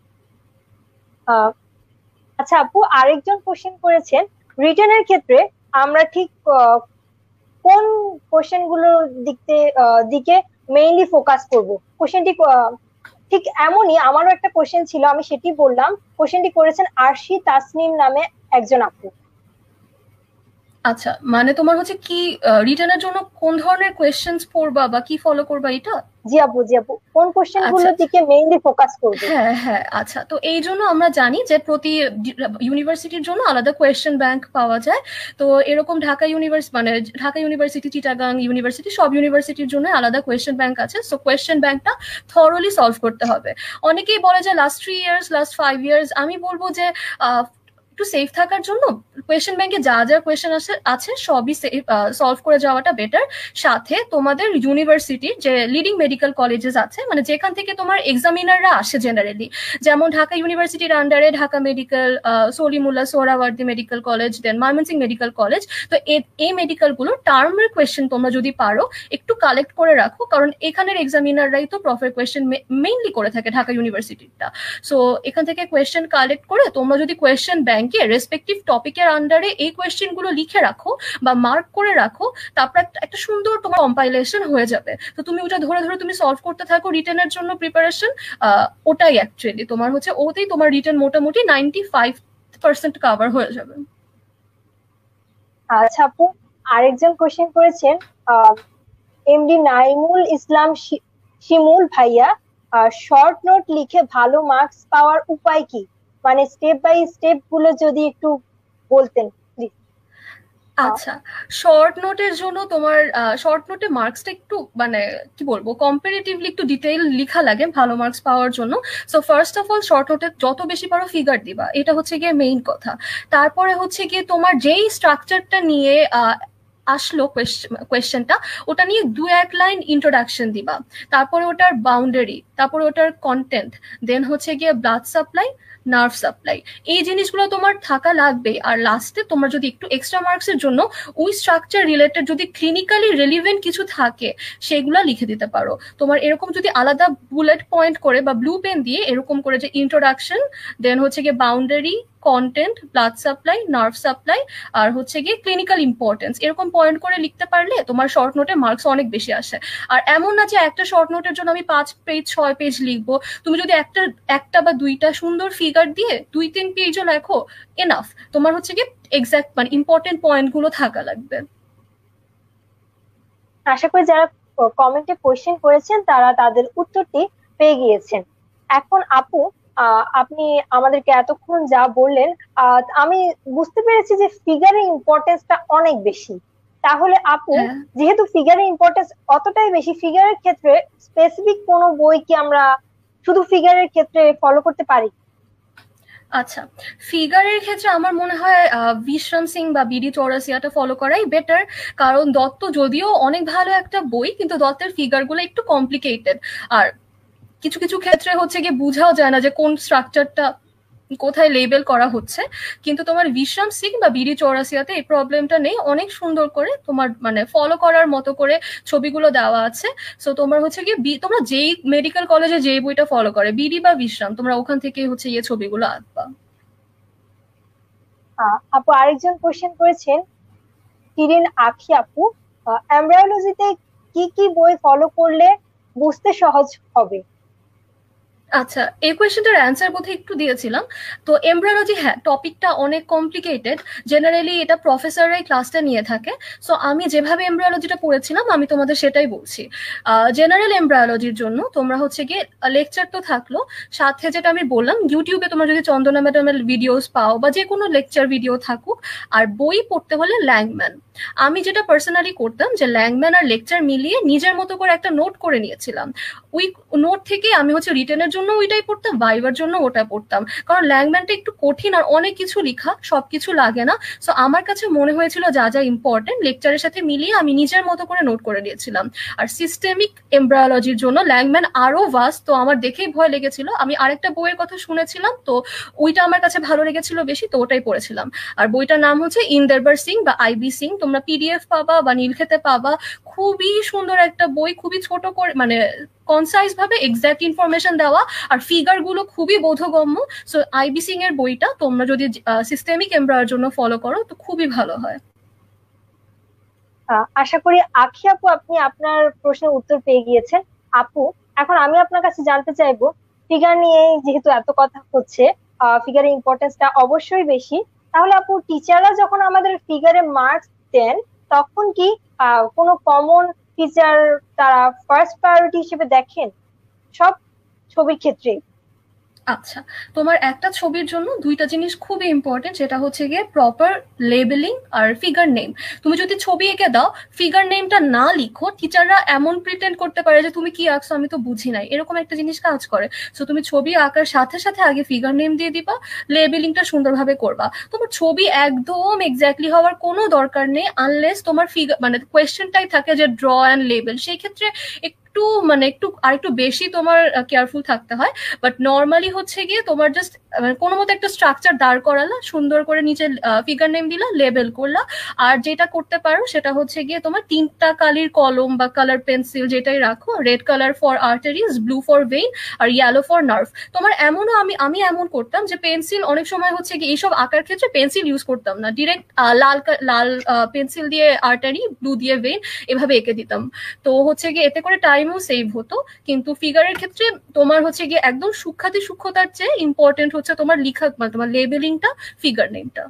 আচ্ছা আপু, আরেকজন কোশ্চেন করেছেন, রিটেনের ক্ষেত্রে আমরা ঠিক কোন কোশ্চেন গুলোর দিকে দিকে মেইনলি ফোকাস করব? কোশ্চেনটি ঠিক এমনই আমারও একটা কোশ্চেন ছিল, আমি সেটি বললাম। কোশ্চেনটি করেছেন আরশি তাসনিম নামে একজন আপু। আচ্ছা, মানে তোমার হচ্ছে কি রিটেনের জন্য কোন ধরনের কোয়েশ্চেন্স পড়বা বা কি ফলো করবা এটা? জি আপু, জি আপু, কোন কোশ্চেন গুলোর দিকে মেইনলি ফোকাস করবে? হ্যাঁ হ্যাঁ, আচ্ছা, তো এই জন্য আমরা জানি যে প্রতি ইউনিভার্সিটির জন্য আলাদা কোয়েশ্চেন ব্যাংক পাওয়া যায়। তো এরকম ঢাকা ইউনিভার্সিটি মানে ঢাকা ইউনিভার্সিটি, চিটাগাং ইউনিভার্সিটি, সব ইউনিভার্সিটির জন্য আলাদা কোয়েশ্চেন ব্যাংক আছে। সো কোয়েশ্চেন ব্যাংকটা থরলি সলভ করতে হবে। অনেকেই বলে যে last three years last five years আমি বলবো যে আহ একটু সেফ থাকার জন্য কোয়েশ্চেন ব্যাংকে যা যা কোয়েশ্চেন আছে আছে সবই সলভ করে যাওয়াটা বেটার। সাথে তোমাদের ইউনিভার্সিটির যে লিডিং মেডিকেল কলেজেস আছে, মানে যেখান থেকে তোমার এক্সামিনাররা আসে জেনারেলি, যেমন ঢাকা ইউনিভার্সিটির আন্ডারে Dhaka medical, Salimullah Suhrawardy medical college, then Mymensingh medical college. তো এই মেডিকেল গুলো টার্মের কোয়েশ্চেন তোমরা যদি পারো একটু কালেক্ট করে রাখো, কারণ এখানের এক্সামিনাররাই তো প্রপার কোয়েশ্চেন মেইনলি করে থাকে ঢাকা ইউনিভার্সিটিটা। সো এখান থেকে কোয়েশ্চেন কালেক্ট করে তোমরা যদি কোয়েশ্চেন ব্যাংকে রেসপেক্টিভ টপিকের আন্ডারে এই কোয়েশ্চেন গুলো লিখে রাখো বা মার্ক করে রাখো, তারপর একটা সুন্দর তোমার কম্পাইলেশন হয়ে যাবে। তো তুমি ওটা ধরে ধরে তুমি সলভ করতে থাকো রিটেনের জন্য প্রিপারেশন। ওটাই অ্যাকচুয়ালি তোমার হচ্ছে ওতেই তোমার রিটেন মোটামুটি নাইনটি ফাইভ পার্সেন্ট কভার হয়ে যাবে। আচ্ছা আপু, আরেকজন কোশ্চেন করেছেন এমডি নাইমুল ইসলাম শিমুল ভাইয়া, শর্ট নোট লিখে ভালো মার্কস পাওয়ার উপায় কি? মানে স্টেপ বাই স্টেপ গুলো যদি একটু বলতেন প্লিজ। আচ্ছা, শর্ট নোটের জন্য তোমার শর্ট নোটে মার্কসটা একটু মানে কি বলবো কম্পারেটিভলি একটু ডিটেইল লেখা লাগে ভালো মার্কস পাওয়ার জন্য। So first of all short নোটে যত বেশি পারো ফিগার দিবা, এটা হচ্ছে গিয়ে মেইন কথা। তারপরে হচ্ছে গিয়ে তোমার যেই স্ট্রাকচারটা নিয়ে আসলো কোয়েশ্চেনটা, ওটা নিয়ে দু এক লাইন ইন্ট্রোডাকশন দিবা, তারপরে ওটার বাউন্ডারি, তারপরে ওটার কন্টেন্ট, দেন হচ্ছে গিয়ে ব্লাড সাপ্লাই, নার্ভ সাপ্লাই, এই জিনিসগুলো তোমার থাকা লাগবে। আর লাস্টে তোমরা যদি একটু এক্সট্রা মার্কসের জন্য ওই স্ট্রাকচার রিলেটেড যদি ক্লিনিক্যালি রেলিভেন্ট কিছু থাকে সেগুলো লিখে দিতে পারো। তোমার এরকম যদি আলাদা বুলেট পয়েন্ট করে বা ব্লু পেন দিয়ে এরকম করে যে ইন্ট্রোডাকশন, দেন হচ্ছে গিয়ে boundary, content, blood supply, nerve supply, আর হচ্ছে গিয়ে ক্লিনিক্যাল ইম্পর্টেন্স, এরকম পয়েন্ট করে লিখতে পারলে তোমার শর্ট নোটে মার্কস অনেক বেশি আসে। আর এমন না যে একটা শর্ট নোটের জন্য আমি পাঁচ পেজ ছয় পেজ লিখবো, তুমি যদি একটা একটা বা দুইটা সুন্দর ফিগার দিয়ে দুই তিন পেজও লেখো, এনাফ। তোমার হচ্ছে গিয়ে এক্সাক্ট মানে ইম্পর্টেন্ট পয়েন্ট গুলো থাকা লাগবে। আশা করি যারা কমেন্টে কোয়েশ্চেন করেছেন তারা তাদের উত্তরটি পেয়ে গিয়েছেন। এখন আপু, আহ, আপনি আমাদেরকে এতক্ষণ যা বললেন, আহ, আমি বুঝতে পেরেছি যে ফিগারের ইম্পর্টেন্সটা অনেক বেশি। তাহলে আপু, হ্যাঁ। যেহেতু ফিগারের ইম্পর্টেন্স অতটাই বেশি, ফিগারের ক্ষেত্রে স্পেসিফিক কোনো বই কি আমরা শুধু ফিগারের ক্ষেত্রে ফলো করতে পারি? আচ্ছা, ফিগারের ক্ষেত্রে আমার মনে হয় বিশ্রাম সিং বা বিডি চৌরাসিয়াটা ফলো করাই বেটার। কারণ দত্ত যদিও অনেক ভালো একটা বই, কিন্তু দত্তের ফিগার গুলো একটু কমপ্লিকেটেড, আর কিছু কিছু ক্ষেত্রে হচ্ছে গিয়ে বুঝাও যায় না যে কোন স্ট্রাকচারটা কোথায় লেবেল করা হচ্ছে। কিন্তু তোমার বিশ্রাম সিং বা বিডি চৌরাসিয়াতে এই প্রবলেমটা নেই, অনেক সুন্দর করে তোমার মানে ফলো করার মতো করে ছবিগুলো দেওয়া আছে। সো তোমার হচ্ছে গিয়ে তোমরা যেই মেডিকেল কলেজে যেই বইটা ফলো করে বিডি বা বিশ্রাম, তোমরা ওখান থেকে হচ্ছে গিয়ে ছবিগুলো আঁকবা। আপু আরেকজন কোশ্চেন করেছেন, শিরিন আখি আপু, এমব্রায়োলজিতে কি কি বই ফলো করলে বুঝতে সহজ হবে? আচ্ছা, এই কোয়েশ্চেনটার অ্যান্সার বোধহয় একটু দিয়েছিলাম। তো এমব্রায়োলজি, হ্যাঁ, টপিকটা অনেক কমপ্লিকেটেড, জেনারেলি এটা প্রফেসররাই ক্লাসটা নিয়ে থাকে। সো আমি যেভাবে এমব্রায়োলজিটা পড়েছিলাম আমি তোমাদের সেটাই বলছি। জেনারেল এমব্রায়োলজির জন্য তোমরা হচ্ছে গিয়ে লেকচার তো থাকলো, সাথে যেটা আমি বললাম ইউটিউবে তোমরা যদি চন্দনা ম্যাডামের ভিডিওস পাও বা যে কোনো লেকচার ভিডিও থাকুক, আর বই পড়তে হলে ল্যাংম্যান। আমি যেটা পার্সোনালি করতাম যে ল্যাংম্যান আর লেকচার মিলিয়ে নিজের মতো করে একটা নোট করে নিয়েছিলাম। ওই নোট থেকে আমি হচ্ছে রিটেনের জন্য ওইটাই পড়তাম, ভাইবার জন্য ওটা পড়তাম, কারণ ল্যাংম্যানটা একটু কঠিন আর অনেক কিছু লেখা, সবকিছু লাগে না। সো আমার কাছে মনে হয়েছিল যা যা ইম্পর্টেন্ট লেকচারের সাথে মিলিয়ে আমি নিজের মতো করে নোট করে নিয়েছিলাম। আর সিস্টেমিক এমব্রায়োলজির জন্য ল্যাংম্যান আরো ভাস্ট, তো আমার দেখেই ভয় লেগেছিল। আমি আরেকটা বইয়ের কথা শুনেছিলাম, তো ওইটা আমার কাছে ভালো লেগেছিল বেশি, তো ওটাই পড়েছিলাম। আর বইটার নাম হচ্ছে ইন্দেরবার সিং বা আইবি সিং, তোমরা পিডিএফ পাবা বা নীলক্ষেতে পাবা। খুবই সুন্দর একটা বই, খুবই ছোট করে মানে কনসাইজ ভাবে এক্সাক্ট ইনফরমেশন দেওয়া, আর ফিগার গুলো খুবই বোধগম্য। সো আইবি সিং এর বইটা তোমরা যদি সিস্টেমিক এমব্রয়ের জন্য ফলো করো তো খুবই ভালো হয়। আশা করি আখি আপু আপনি আপনার প্রশ্নের উত্তর পেয়ে গিয়েছেন। আপু, এখন আমি আপনার কাছে জানতে চাইবো, ফিগার নিয়ে যেহেতু এত কথা হচ্ছে, ফিগারের ইম্পর্টেন্সটা অবশ্যই বেশি, তাহলে আপু টিচাররা যখন আমাদের ফিগারে মার্কস দেন তখন কি আহ কোনো কমন ফিচার তারা ফার্স্ট প্রায়োরিটি হিসেবে দেখেন সব ছবির ক্ষেত্রে? আচ্ছা, তোমার একটা ছবির জন্য দুইটা জিনিস খুবই ইম্পর্টেন্ট, সেটা হচ্ছে গিয়ে প্রপার লেবেলিং আর ফিগার নেম। তুমি যদি ছবি এঁকে দাও, ফিগার নেমটা না লিখো, টিচাররা এমন প্রিটেন্ড করতে পারে যে তুমি কি আঁকছো আমি তো বুঝি নাই, এরকম একটা জিনিস কাজ করে। সো তুমি ছবি আঁকার সাথে সাথে আগে ফিগার নেম দিয়ে দিবা, লেবেলিংটা সুন্দরভাবে করবা। তোমার ছবি একদম এক্স্যাক্টলি হওয়ার কোনো দরকার নেই, আনলেস তোমার ফিগার মানে কোয়েশ্চেনটাই থাকে যে ড্র অ্যান্ড লেবেল, সেই ক্ষেত্রে একটু মানে একটু আর একটু বেশি তোমার কেয়ারফুল থাকতে হয়। বাট নর্মালি হচ্ছে গিয়ে তোমার জাস্ট কোনো মতো একটা স্ট্রাকচার দাঁড় করালা, সুন্দর করে নিচে ফিগার নেম দিলা, লেবেল করলা। আর যেটা করতে পারো সেটা হচ্ছে গিয়ে তোমার তিনটা কালির কলম বা কালার পেন্সিল যেটাই রাখো, red colour for arteries, blue for vein, আর ইয়েলো ফর নার্ভ। তোমার এমনও আমি আমি এমন করতাম যে পেন্সিল অনেক সময় হচ্ছে কি এইসব আঁকার ক্ষেত্রে পেন্সিল ইউজ করতাম না, ডিরেক্ট লাল লাল পেন্সিল দিয়ে আর্টারি, ব্লু দিয়ে ভেইন, এভাবে এঁকে দিতাম। তো হচ্ছে গিয়ে এতে করে টাইমও সেভ হতো। কিন্তু ফিগারের ক্ষেত্রে তোমার হচ্ছে গিয়ে একদম সূক্ষ্মাতি সূক্ষ্মতার চেয়ে ইম্পর্টেন্ট হচ্ছে তোমার লিখা মানে তোমার লেবেলিংটা, ফিগার নেমটা।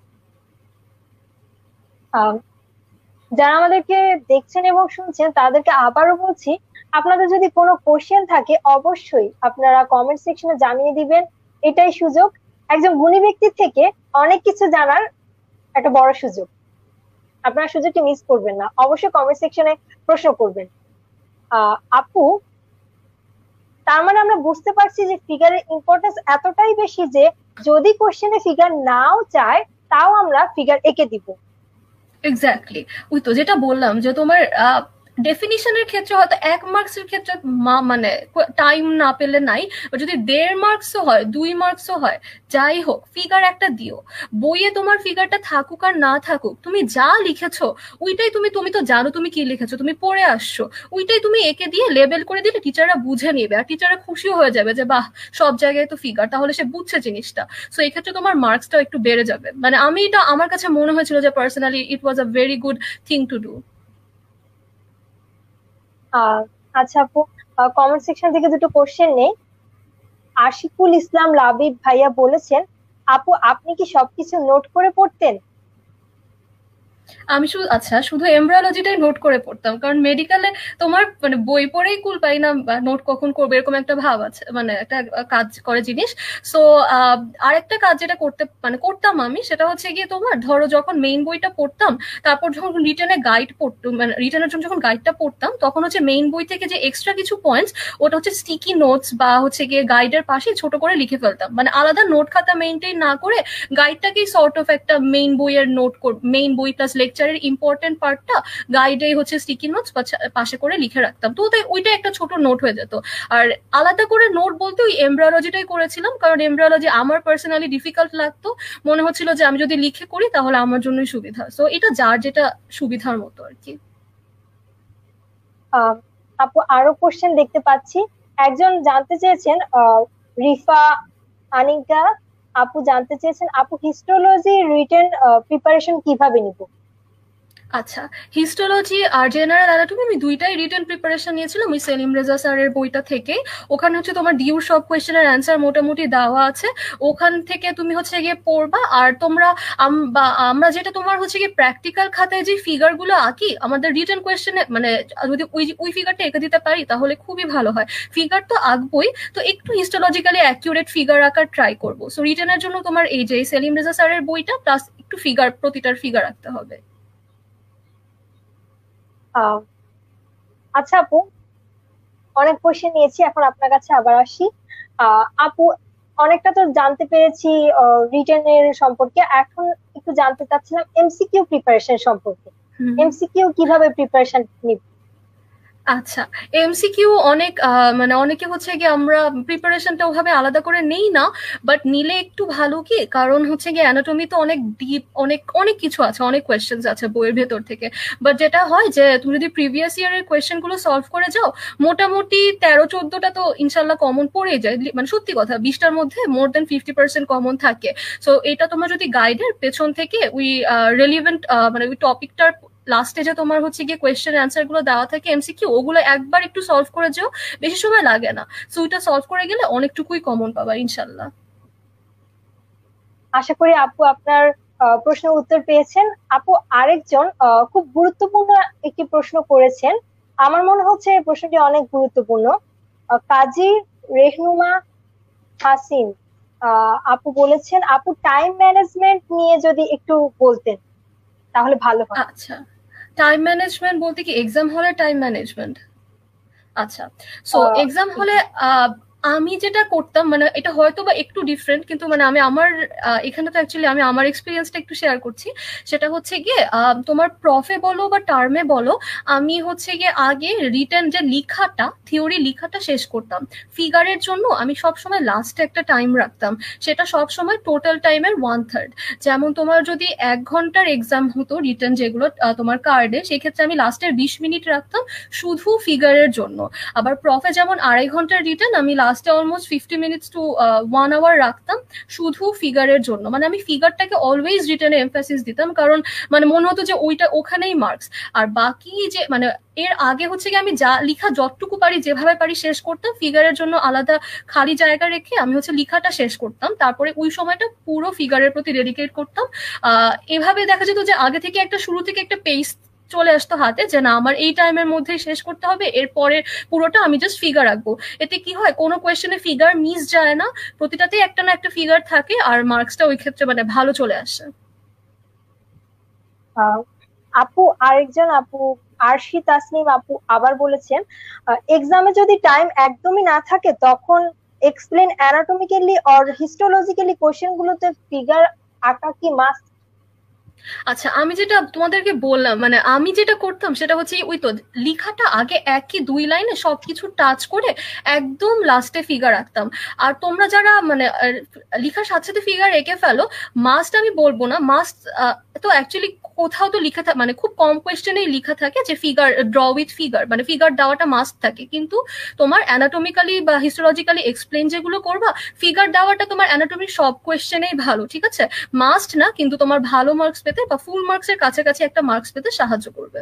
যারা আমাদেরকে দেখছেন এবং শুনছেন তাদেরকে আবারও বলছি, আপনাদের যদি কোনো কোশ্চেন থাকে অবশ্যই আপনারা কমেন্ট সেকশনে জানিয়ে দিবেন। এটাই সুযোগ, একজন গুণী ব্যক্তির থেকে অনেক কিছু জানার একটা বড় সুযোগ। আপনারা সুযোগটি মিস করবেন না, অবশ্যই কমেন্ট সেকশনে প্রশ্ন করবেন। আহ আপু, তার মানে আমরা বুঝতে পারছি যে ফিগারের ইম্পর্টেন্স এতটাই বেশি যে যদি কোশ্চেনে ফিগার নাও চায় তাও আমরা ফিগার এঁকে দিব। এক্স্যাক্টলি, ওই তো যেটা বললাম যে তোমার ডেফিনিশনের ক্ষেত্রে হয়তো এক মার্কসের ক্ষেত্রে মানে টাইম না পেলে নাই, যদি দেড় মার্কসও হয়, দুই মার্কসও হয়, যাই হোক ফিগার একটা দিও। বইয়ে তোমার ফিগারটা থাকুক আর না থাকুক, তুমি যা লিখেছো ওইটাই তুমি তুমি তো জানো তুমি কি লিখেছো, তুমি পড়ে আসছো, ওইটাই তুমি একে দিয়ে লেবেল করে দিলে টিচাররা বুঝে নেবে, আর টিচাররা খুশিও হয়ে যাবে যে বাহ সব জায়গায় তো ফিগার, তাহলে সে বুঝছে জিনিসটা। সো এই ক্ষেত্রে তোমার মার্কসটাও একটু বেড়ে যাবে। মানে আমি এটা আমার কাছে মনে হয়েছিল যে personally it was a very good thing to do. আচ্ছা আপু, কমেন্ট সেকশন থেকে দুটো কোশ্চেন নেই। আশিকুল ইসলাম লাবিব ভাইয়া বলেছেন, আপু আপনি কি সবকিছু নোট করে পড়তেন? আমি শুধু আচ্ছা শুধু এমব্রায়োলজিটাই নোট করে পড়তাম, কারণ মেডিকেলে তোমার মানে বই পড়েই কুল পাই না, নোট কখন করবে এরকম একটা ভাব আছে, মানে একটা কাজ করে জিনিস। সো আরেকটা কাজ যেটা করতে মানে করতাম আমি, সেটা হচ্ছে গিয়ে তোমার ধরো যখন মেইন বইটা পড়তাম, তারপর যখন রিটেনে গাইড পড়তাম, মানে রিটেনের জন্য যখন গাইডটা পড়তাম, তখন হচ্ছে মেইন বই থেকে যে এক্সট্রা কিছু পয়েন্টস, ওটা হচ্ছে স্টিকি নোটস বা হচ্ছে গিয়ে গাইডের পাশে ছোট করে লিখে ফেলতাম, মানে আলাদা নোট খাতা মেইনটেইন না করে গাইডটাকেই সর্ট অফ একটা মেইন বইয়ের নোট মেইন বই প্লাস লেকচারের ইম্পর্টেন্ট পার্টটা গাইডেই হচ্ছে স্টিকি নোটস পাশে করে লিখে রাখতাম, তো ওইটা একটা ছোট নোট হয়ে যেত। আর আলাদা করে নোট বলতে ওই এমব্রায়োলজিটাই করেছিলাম, কারণ এমব্রায়োলজি আমার পার্সোনালি ডিফিকাল্ট লাগতো, মনে হচ্ছিল যে আমি যদি লিখে করি তাহলে আমার জন্যই সুবিধা। সো এটা যার যেটা সুবিধার মতো আর কি। আপু আরো কোশ্চেন দেখতে পাচ্ছি, একজন জানতে চেয়েছেন, রিফা আনিকা আপু জানতে চেয়েছেন, আপু হিস্টোলজি রিটেন প্রিপারেশন কিভাবে নিব? আচ্ছা, হিস্টোলজি আর জেনারেল অ্যানাটমি আমি দুইটাই রিটেন প্রিপারেশন নিয়েছিলাম ওই সেলিম রেজা স্যারের বইটা থেকে। ওখানে হচ্ছে তোমার ডিউর সব কোয়েশ্চেনের অ্যান্সার মোটামুটি দেওয়া আছে, ওখান থেকে তুমি হচ্ছে গিয়ে পড়বা। আর তোমরা আমরা যেটা তোমার হচ্ছে গিয়ে প্র্যাকটিক্যাল খাতায় যে ফিগারগুলো আঁকি, আমাদের রিটেন কোয়েশ্চেনে মানে যদি ওই ওই ফিগারটা এঁকে দিতে পারি তাহলে খুবই ভালো হয়। ফিগার তো আঁকবই, তো একটু হিস্টোলজিক্যালি অ্যাকিউরেট ফিগার আঁকার ট্রাই করবো। সো রিটেনের জন্য তোমার এই যে সেলিম রেজা স্যারের বইটা প্লাস একটু ফিগার, প্রতিটার ফিগার আঁকতে হবে। আচ্ছা আপু, অনেক কোশ্চেন নিয়েছি, এখন আপনার কাছে আবার আসি। আপু অনেকটা তো জানতে পেরেছি রিটেনের সম্পর্কে, এখন একটু জানতে চাচ্ছিলাম এমসিকিউ প্রিপারেশন সম্পর্কে। এমসিকিউ কিভাবে প্রিপারেশন নিব? আচ্ছা, এমসিকিউ অনেক মানে অনেকে হচ্ছে কি আমরা প্রিপারেশনটা ওভাবে আলাদা করে নেই না, বাট নিলে একটু ভালো কি, কারণ হচ্ছে কি অ্যানাটমি তো অনেক ডিপ, অনেক অনেক কিছু আছে, অনেক কোয়েশ্চেন্স আছে বইয়ের ভেতর থেকে। বাট যেটা হয় যে তুমি যদি প্রিভিয়াস ইয়ারের কোয়েশ্চেন গুলো সলভ করে যাও, মোটামুটি তেরো চোদ্দটা তো ইনশাল্লাহ কমন পড়ে যায়, মানে সত্যি কথা বিশটার মধ্যে more than fifty percent common থাকে। সো এটা তোমার যদি গাইডের পেছন থেকে ওই রেলিভেন্ট মানে ওই টপিকটার লাস্টে যে তোমার হচ্ছে গিয়ে কোয়েশ্চেন অ্যান্সার গুলো দেওয়া থাকে এমসিকিউ, ওগুলো একবার একটু সলভ করে যাও, বেশি সময় লাগে না। সো ওইটা সলভ করে গেলে অনেকটুকুই কমন পাবা ইনশাল্লাহ। আশা করি আপু আপনার প্রশ্নের উত্তর পেয়েছেন। আপু আরেকজন খুব গুরুত্বপূর্ণ একটি প্রশ্ন করেছেন, আমার মনে হচ্ছে এই প্রশ্নটি অনেক গুরুত্বপূর্ণ। কাজী রেহনুমা হাসিন আপু বলেছেন, আপু টাইম ম্যানেজমেন্ট নিয়ে যদি একটু বলতেন তাহলে ভালো হয়। আচ্ছা, টাইম ম্যানেজমেন্ট বলতে কি এক্সাম হলে টাইম ম্যানেজমেন্ট? আচ্ছা, সো এক্সাম হলে আমি যেটা করতাম, মানে এটা হয়তো বা একটু ডিফারেন্ট, কিন্তু মানে আমি আমার এখানে তো অ্যাকচুয়ালি আমি আমার এক্সপিরিয়েন্সটা একটু শেয়ার করছি। সেটা হচ্ছে গিয়ে তোমার প্রফে বলো বা টার্মে বলো, আমি হচ্ছে গিয়ে আগে রিটেন যে লিখাটা, থিওরি লিখাটা শেষ করতাম। ফিগারের জন্য আমি সবসময় লাস্টে একটা টাইম রাখতাম, সেটা সবসময় টোটাল টাইমের ওয়ান থার্ড। যেমন তোমার যদি এক ঘন্টার এক্সাম হতো রিটেন যেগুলো তোমার কার্ডে, সেক্ষেত্রে আমি লাস্টের বিশ মিনিট রাখতাম শুধু ফিগারের জন্য। আবার প্রফে যেমন আড়াই ঘন্টার রিটেন, আমি লাস্টে almost fifty minutes to one hour রাখতাম শুধু ফিগারের জন্য। মানে আমি ফিগারটাকে অলওয়েজ রিটেনে এমফাসিস দিতাম, কারণ মানে মনে হতো যে ওইটা ওখানেই মার্কস। আর বাকি যে মানে এর আগে হচ্ছে কি আমি যা লিখা যতটুকু পারি যেভাবে পারি শেষ করতাম, ফিগারের জন্য আলাদা খালি জায়গা রেখে আমি হচ্ছে লিখাটা শেষ করতাম, তারপরে ওই সময়টা পুরো ফিগারের প্রতি ডেডিকেট করতাম। আহ এভাবে দেখা যেত যে আগে থেকে একটা শুরু থেকে একটা পেস চলে আসতো হাতে, যে না আমার এই টাইমের মধ্যেই শেষ করতে হবে, এরপরে পুরোটা আমি জাস্ট ফিগার রাখবো। এতে কি হয়, কোনো কোয়েশ্চেনে ফিগার মিস যায় না, প্রতিটাতেই একটা না একটা ফিগার থাকে, আর মার্কসটা ওই ক্ষেত্রে মানে ভালো চলে আসে। আপু আরেকজন আপু আরশি তাসনিম আপু আবার বলেছেন, এক্সামে যদি টাইম একদমই না থাকে তখন explain anatomically or histologically question গুলোতে ফিগার আঁকা কি মাস্ট? আচ্ছা, আমি যেটা তোমাদেরকে বললাম, মানে আমি যেটা করতাম সেটা হচ্ছে ওই তো লিখাটা আগে এক কি দুই লাইনে সবকিছু টাচ করে একদম লাস্টে ফিগার রাখতাম। আর তোমরা যারা মানে আহ, লিখার সাথে সাথে ফিগার এঁকে ফেলো, মাস্ট আমি বলবো না, মাস্ট তো অ্যাকচুয়ালি কোথাও তো লিখা থাকে, মানে খুব কম কোয়েশ্চেনেই লিখা থাকে যে ফিগার ড্র উইথ ফিগার, মানে ফিগার দেওয়াটা মাস্ট থাকে। কিন্তু তোমার অ্যানাটমিক্যালি বা হিস্টোলজিক্যালি এক্সপ্লেন যেগুলো করবা, ফিগার দেওয়াটা তোমার অ্যানাটমির সব কোয়েশ্চেনেই ভালো, ঠিক আছে? মাস্ট না, কিন্তু তোমার ভালো মার্কস পেতে বা ফুল মার্কস এর কাছাকাছি একটা মার্কস পেতে সাহায্য করবে।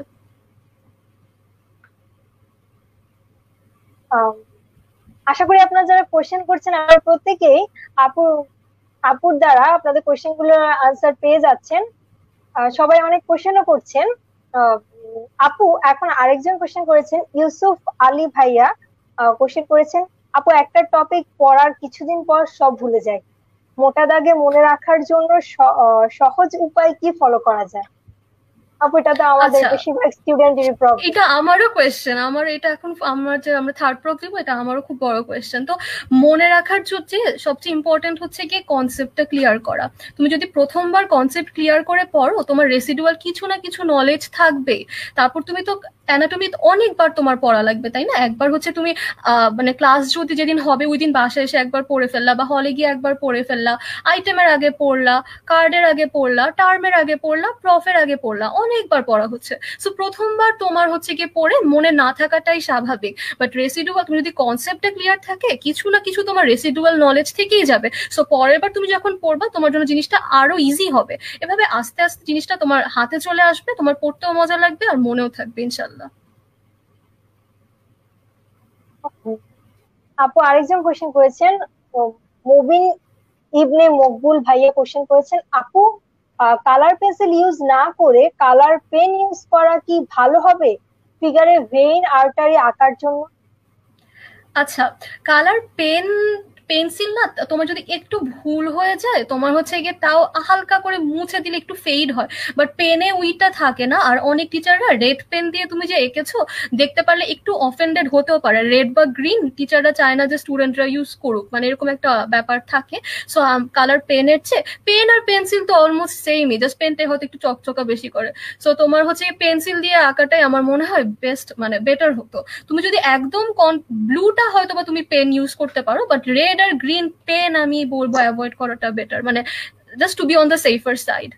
আহ, আশা করি আপনারা যারা কোশ্চেন করছেন আমরা প্রত্যেকেই আপু আপুর দ্বারা আপনাদের কোশ্চেন গুলোর আনসার পেয়ে যাচ্ছেন। আহ, সবাই অনেক কোশ্চেনও করছেন। আহ, উম, আপু এখন আরেকজন কোশ্চেন করেছেন, ইউসুফ আলী ভাইয়া কোশ্চেন করেছেন, আপু একটা টপিক পড়ার কিছুদিন পর সব ভুলে যায়, মোটা দাগে মনে রাখার জন্য স- আহ, সহজ উপায় কি ফলো করা যায়? আপু এটা তো আমাদের আচ্ছা, বেশিরভাগ স্টুডেন্টেরই প্রবলেম। এটা আমারও কোয়েশ্চেন, আমার এটা এখন আমার যে আমরা থার্ড প্রক দিব, এটা আমারও খুব বড় কোয়েশ্চেন। তো মনে রাখার যে সবচেয়ে ইম্পর্টেন্ট হচ্ছে গিয়ে কনসেপ্টটা ক্লিয়ার করা। তুমি যদি প্রথমবার কনসেপ্ট ক্লিয়ার করে পড়ো, তোমার রেসিডুয়াল কিছু না কিছু নলেজ থাকবে। তারপর তুমি তো অ্যানাটমি অনেকবার তোমার পড়া লাগবে, তাই না? একবার হচ্ছে তুমি আহ মানে ক্লাস যদি যেদিন হবে ওই দিন বাসায় এসে একবার পড়ে ফেললা, বা হলে গিয়ে একবার পড়ে ফেললা, আইটেমের আগে পড়লা, কার্ডের আগে পড়লা, টার্মের আগে পড়লা, প্রফের আগে পড়লা, অনেকবার পড়া হচ্ছে। সো প্রথমবার তোমার হচ্ছে গিয়ে পড়ে মনে না থাকাটাই স্বাভাবিক। বাট রেসিডুয়াল, তুমি যদি কনসেপ্টটা ক্লিয়ার থাকে, কিছু না কিছু তোমার রেসিডুয়াল নলেজ থেকেই যাবে। সো পরের বার তুমি যখন পড়বা, তোমার জন্য জিনিসটা আরো ইজি হবে। এভাবে আস্তে আস্তে জিনিসটা তোমার হাতে চলে আসবে, তোমার পড়তেও মজা লাগবে আর মনেও থাকবে ইনশাল্লাহ। আপু আরেকজন কোশ্চেন করেছেন, ও, মুবিন ইবনে মকবুল ভাইয়া কোশ্চেন করেছেন, আপু কালার পেন্সিল ইউজ না করে কালার পেন ইউজ করা কি ভালো হবে ফিগারে ভেইন আর্টারি আঁকার জন্য? আচ্ছা, কালার পেন পেন্সিল না, তোমার যদি একটু ভুল হয়ে যায়, তোমার হচ্ছে গিয়ে তাও হালকা করে মুছে দিলে একটু ফেড হয়, বাট পেনে উইটা থাকে না। আর অনেক টিচাররা রেড পেন দিয়ে তুমি যে এঁকেছো, দেখতে পারলে একটু অফেন্ডেড হতেও পারে। রেড বা গ্রিন টিচাররা চায় না যে স্টুডেন্টরা ইউজ করুক, মানে এরকম একটা ব্যাপার থাকে। সো কালার পেনের চেয়ে পেন আর পেন্সিল তো অলমোস্ট সেমই, জাস্ট পেনটাই হয়তো একটু চকচকা বেশি করে। সো তোমার হচ্ছে পেন্সিল দিয়ে আঁকাটাই আমার মনে হয় বেস্ট, মানে বেটার হতো। তুমি যদি একদম ব্লুটা হয়তো বা তুমি পেন ইউজ করতে পারো, বাট রেড আর গ্রিন পেন আমি বলবো অ্যাভয়েড করাটা বেটার, মানে just to be on the safer side.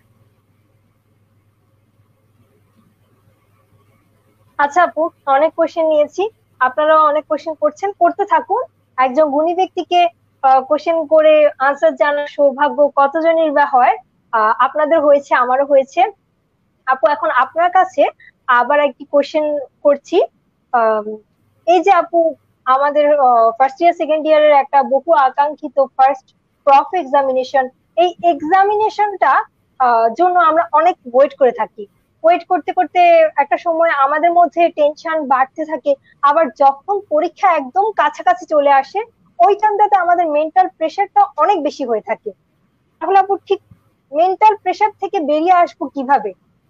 আচ্ছা আপু, অনেক কোশ্চেন নিয়েছি, আপনারাও অনেক কোশ্চেন করছেন, করতে থাকুন। একজন গুণী ব্যক্তিকে কোশ্চেন করে আনসার জানার সৌভাগ্য কতজনের বা হয়? আহ, আপনাদের হয়েছে, আমারও হয়েছে। আপু এখন আপনার কাছে আবার একটি কোশ্চেন করছি। আম, এই যে আপু, আমাদের ফার্স্ট ইয়ার সেকেন্ড ইয়ারের একটা বহু আকাঙ্ক্ষিত ফার্স্ট প্রফ এক্সামিনেশন, এই এক্সামিনেশনটা জন্য আমরা অনেক ওয়েট করে থাকি। ওয়েট করতে করতে একটা সময় আমাদের মধ্যে টেনশন বাড়তে থাকে, আবার যখন পরীক্ষা একদম কাছাকাছি চলে আসে ওই টাইমটাতে আমাদের মেন্টাল প্রেশারটা অনেক বেশি হয়ে থাকে। তাহলে আপু ঠিক মেন্টাল প্রেশার থেকে বেরিয়ে আসবো কিভাবে?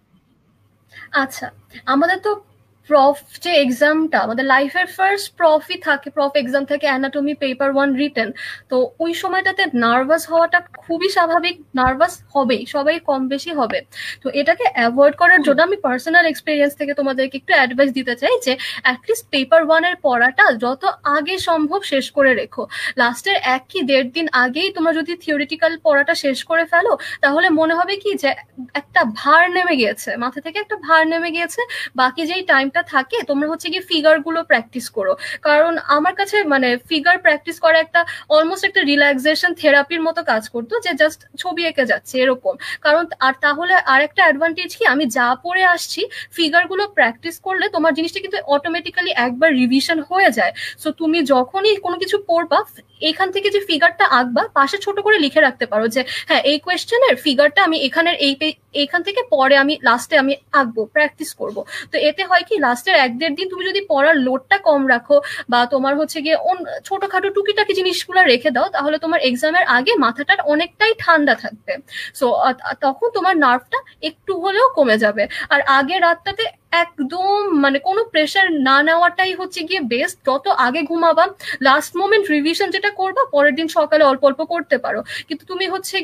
আচ্ছা, আমাদের তো প্রফ যে এক্সামটা আমাদের লাইফের ফার্স্ট প্রফই থাকে, প্রফ এক্সাম থাকে অ্যানাটমি পেপার ওয়ান রিটেন। তো ওই সময়টাতে নার্ভাস হওয়াটা খুবই স্বাভাবিক, নার্ভাস হবেই, সবাই কম বেশি হবে। তো এটাকে অ্যাভয়েড করার জন্য আমি পার্সোনাল এক্সপিরিয়েন্স থেকে তোমাদেরকে একটু অ্যাডভাইস দিতে চাই যে অ্যাটলিস্ট পেপার ওয়ানের পড়াটা যত আগে সম্ভব শেষ করে রেখো। লাস্টের এক কি দেড় দিন আগেই তোমরা যদি থিওরিটিক্যাল পড়াটা শেষ করে ফেলো, তাহলে মনে হবে কি যে একটা ভার নেমে গিয়েছে, মাথা থেকে একটা ভার নেমে গিয়েছে। বাকি যেই টাইমটা থাকে তোমরা হচ্ছে কি ফিগার গুলো প্র্যাকটিস করো। কারণ আমার কাছে মানে ফিগার প্র্যাকটিস করা একটা অলমোস্ট একটা রিল্যাক্সেশন থেরাপির মতো কাজ করতো, যে জাস্ট ছবি এঁকে যাচ্ছে এরকম। কারণ আর তাহলে আর একটা অ্যাডভান্টেজ কি, আমি যা পড়ে আসছি ফিগার গুলো প্র্যাকটিস করলে তোমার জিনিসটা কিন্তু অটোমেটিক্যালি একবার রিভিশন হয়ে যায়। সো তুমি যখনই কোনো কিছু পড়বা, এখান থেকে যে ফিগারটা আঁকবা পাশে ছোট করে লিখে রাখতে পারো যে হ্যাঁ এই কোয়েশ্চেনের ফিগারটা আমি এখানের এই এখান থেকে পরে আমি লাস্টে আমি আঁকবো, প্র্যাকটিস করব। তো এতে হয় কি, লাস্টের এক দেড় দিন তুমি যদি পড়ার লোডটা কম রাখো বা তোমার হচ্ছে গিয়ে ছোটখাটো টুকিটাকি জিনিসগুলো রেখে দাও, তাহলে তোমার এক্সামের আগে মাথাটা অনেকটাই ঠান্ডা থাকবে। সো তখন তোমার নার্ভটা একটু হলেও কমে যাবে। আর আগের রাতটাতে একদম মানে কোনো প্রেশার না নেওয়াটাই হচ্ছে গিয়ে বেস্ট। যত আগে ঘুমাবা, লাস্ট মোমেন্ট রিভিশন যেটা করবা পরের দিন সকালে অল্প অল্প করতে পারো। কিন্তু তুমি হচ্ছে গিয়ে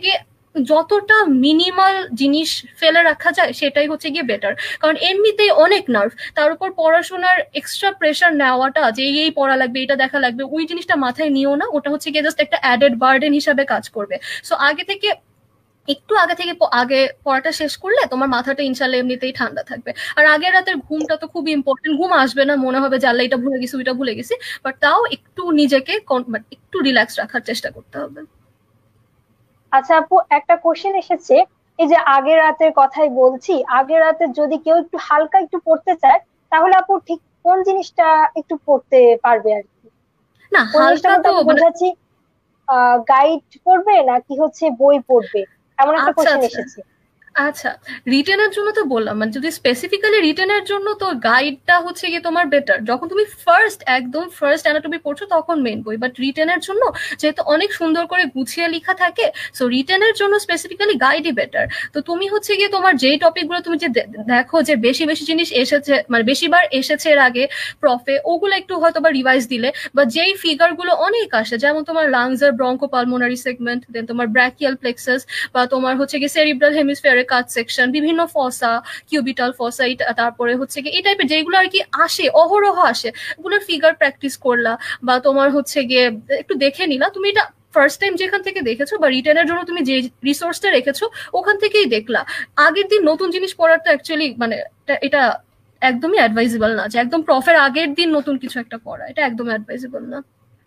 যতটা মিনিমাল জিনিস ফেলে রাখা যায় সেটাই হচ্ছে গিয়ে বেটার। কারণ এমনিতেই অনেক নার্ভ, তার উপর পড়াশোনার এক্সট্রা প্রেশার নেওয়াটা যে এই পড়া লাগবে, এটা দেখা লাগবে, ওই জিনিসটা মাথায় নিও না। ওটা হচ্ছে গিয়ে জাস্ট একটা অ্যাডেড বার্ডেন হিসাবে কাজ করবে। সো আগে থেকে একটু আগে থেকে আগে পড়াটা শেষ করলে তোমার মাথাটা ইনশাল্লাহ এমনিতেই ঠান্ডা থাকবে। আর আগের রাতের ঘুমটা তো খুব ইম্পর্টেন্ট। ঘুম আসবে না, মনে হবে যে আল্লাহ এটা ভুলে গেছি ওইটা ভুলে গেছি, বাট তাও একটু নিজেকে একটু রিল্যাক্স রাখার চেষ্টা করতে হবে। আচ্ছা আপু, একটা কোশ্চেন এসেছে, এই যে আগের রাতের কথাই বলছি, আগের রাতে যদি কেউ একটু হালকা একটু পড়তে চায়, তাহলে আপু ঠিক কোন জিনিসটা একটু পড়তে পারবে আর কি? না কোন জিনিসটা হালকা বলতে তো আমি মানে বোঝাচ্ছি, গাইড পড়বে নাকি হচ্ছে বই পড়বে, এমন একটা আচ্ছা কোশ্চেন আচ্ছা এসেছে। আচ্ছা, রিটেনের জন্য তো বললাম, মানে যদি স্পেসিফিক্যালি রিটেনের জন্য তো গাইডটা হচ্ছে গিয়ে তোমার বেটার। যখন তুমি ফার্স্ট একদম ফার্স্ট অ্যানাটমি পড়ছো তখন মেন বই, বাট রিটেনের জন্য যেহেতু অনেক সুন্দর করে গুছিয়ে লেখা থাকে, সো রিটেনের জন্য স্পেসিফিক্যালি গাইডই বেটার। তো তুমি হচ্ছে গিয়ে তোমার যেই টপিকগুলো তুমি যে দেখো যে বেশি বেশি জিনিস এসেছে, মানে বেশিবার এসেছে এর আগে প্রফে, ওগুলো একটু হয়তো বা রিভাইজ দিলে, বা যেই ফিগারগুলো অনেক আসে, যেমন তোমার লাংসের ব্রঙ্কো পালমোনারি সেগমেন্ট, দেন তোমার ব্র্যাকিয়াল প্লেক্সাস, বা তোমার হচ্ছে গিয়ে সেরিব্রাল হেমিস্ফিয়ারের কাট সেকশন, বিভিন্ন ফসা, কিউবিটাল ফসা, তারপরে হচ্ছে গিয়ে এই টাইপের যেগুলো আর কি আসে, অহরহ আসে, ওগুলোর ফিগার প্র্যাকটিস করলা, বা তোমার হচ্ছে গিয়ে একটু দেখে নিলা। তুমি এটা ফার্স্ট টাইম যেখান থেকে দেখেছো বা রিটার্নের জন্য তুমি যে রিসোর্সটা রেখেছো ওখান থেকেই দেখলা। আগের দিন নতুন জিনিস পড়ার তো অ্যাকচুয়ালি মানে এটা একদমই অ্যাডভাইজেবল না, যে একদম প্রফের আগের দিন নতুন কিছু একটা পড়া, এটা একদম অ্যাডভাইজেবল না।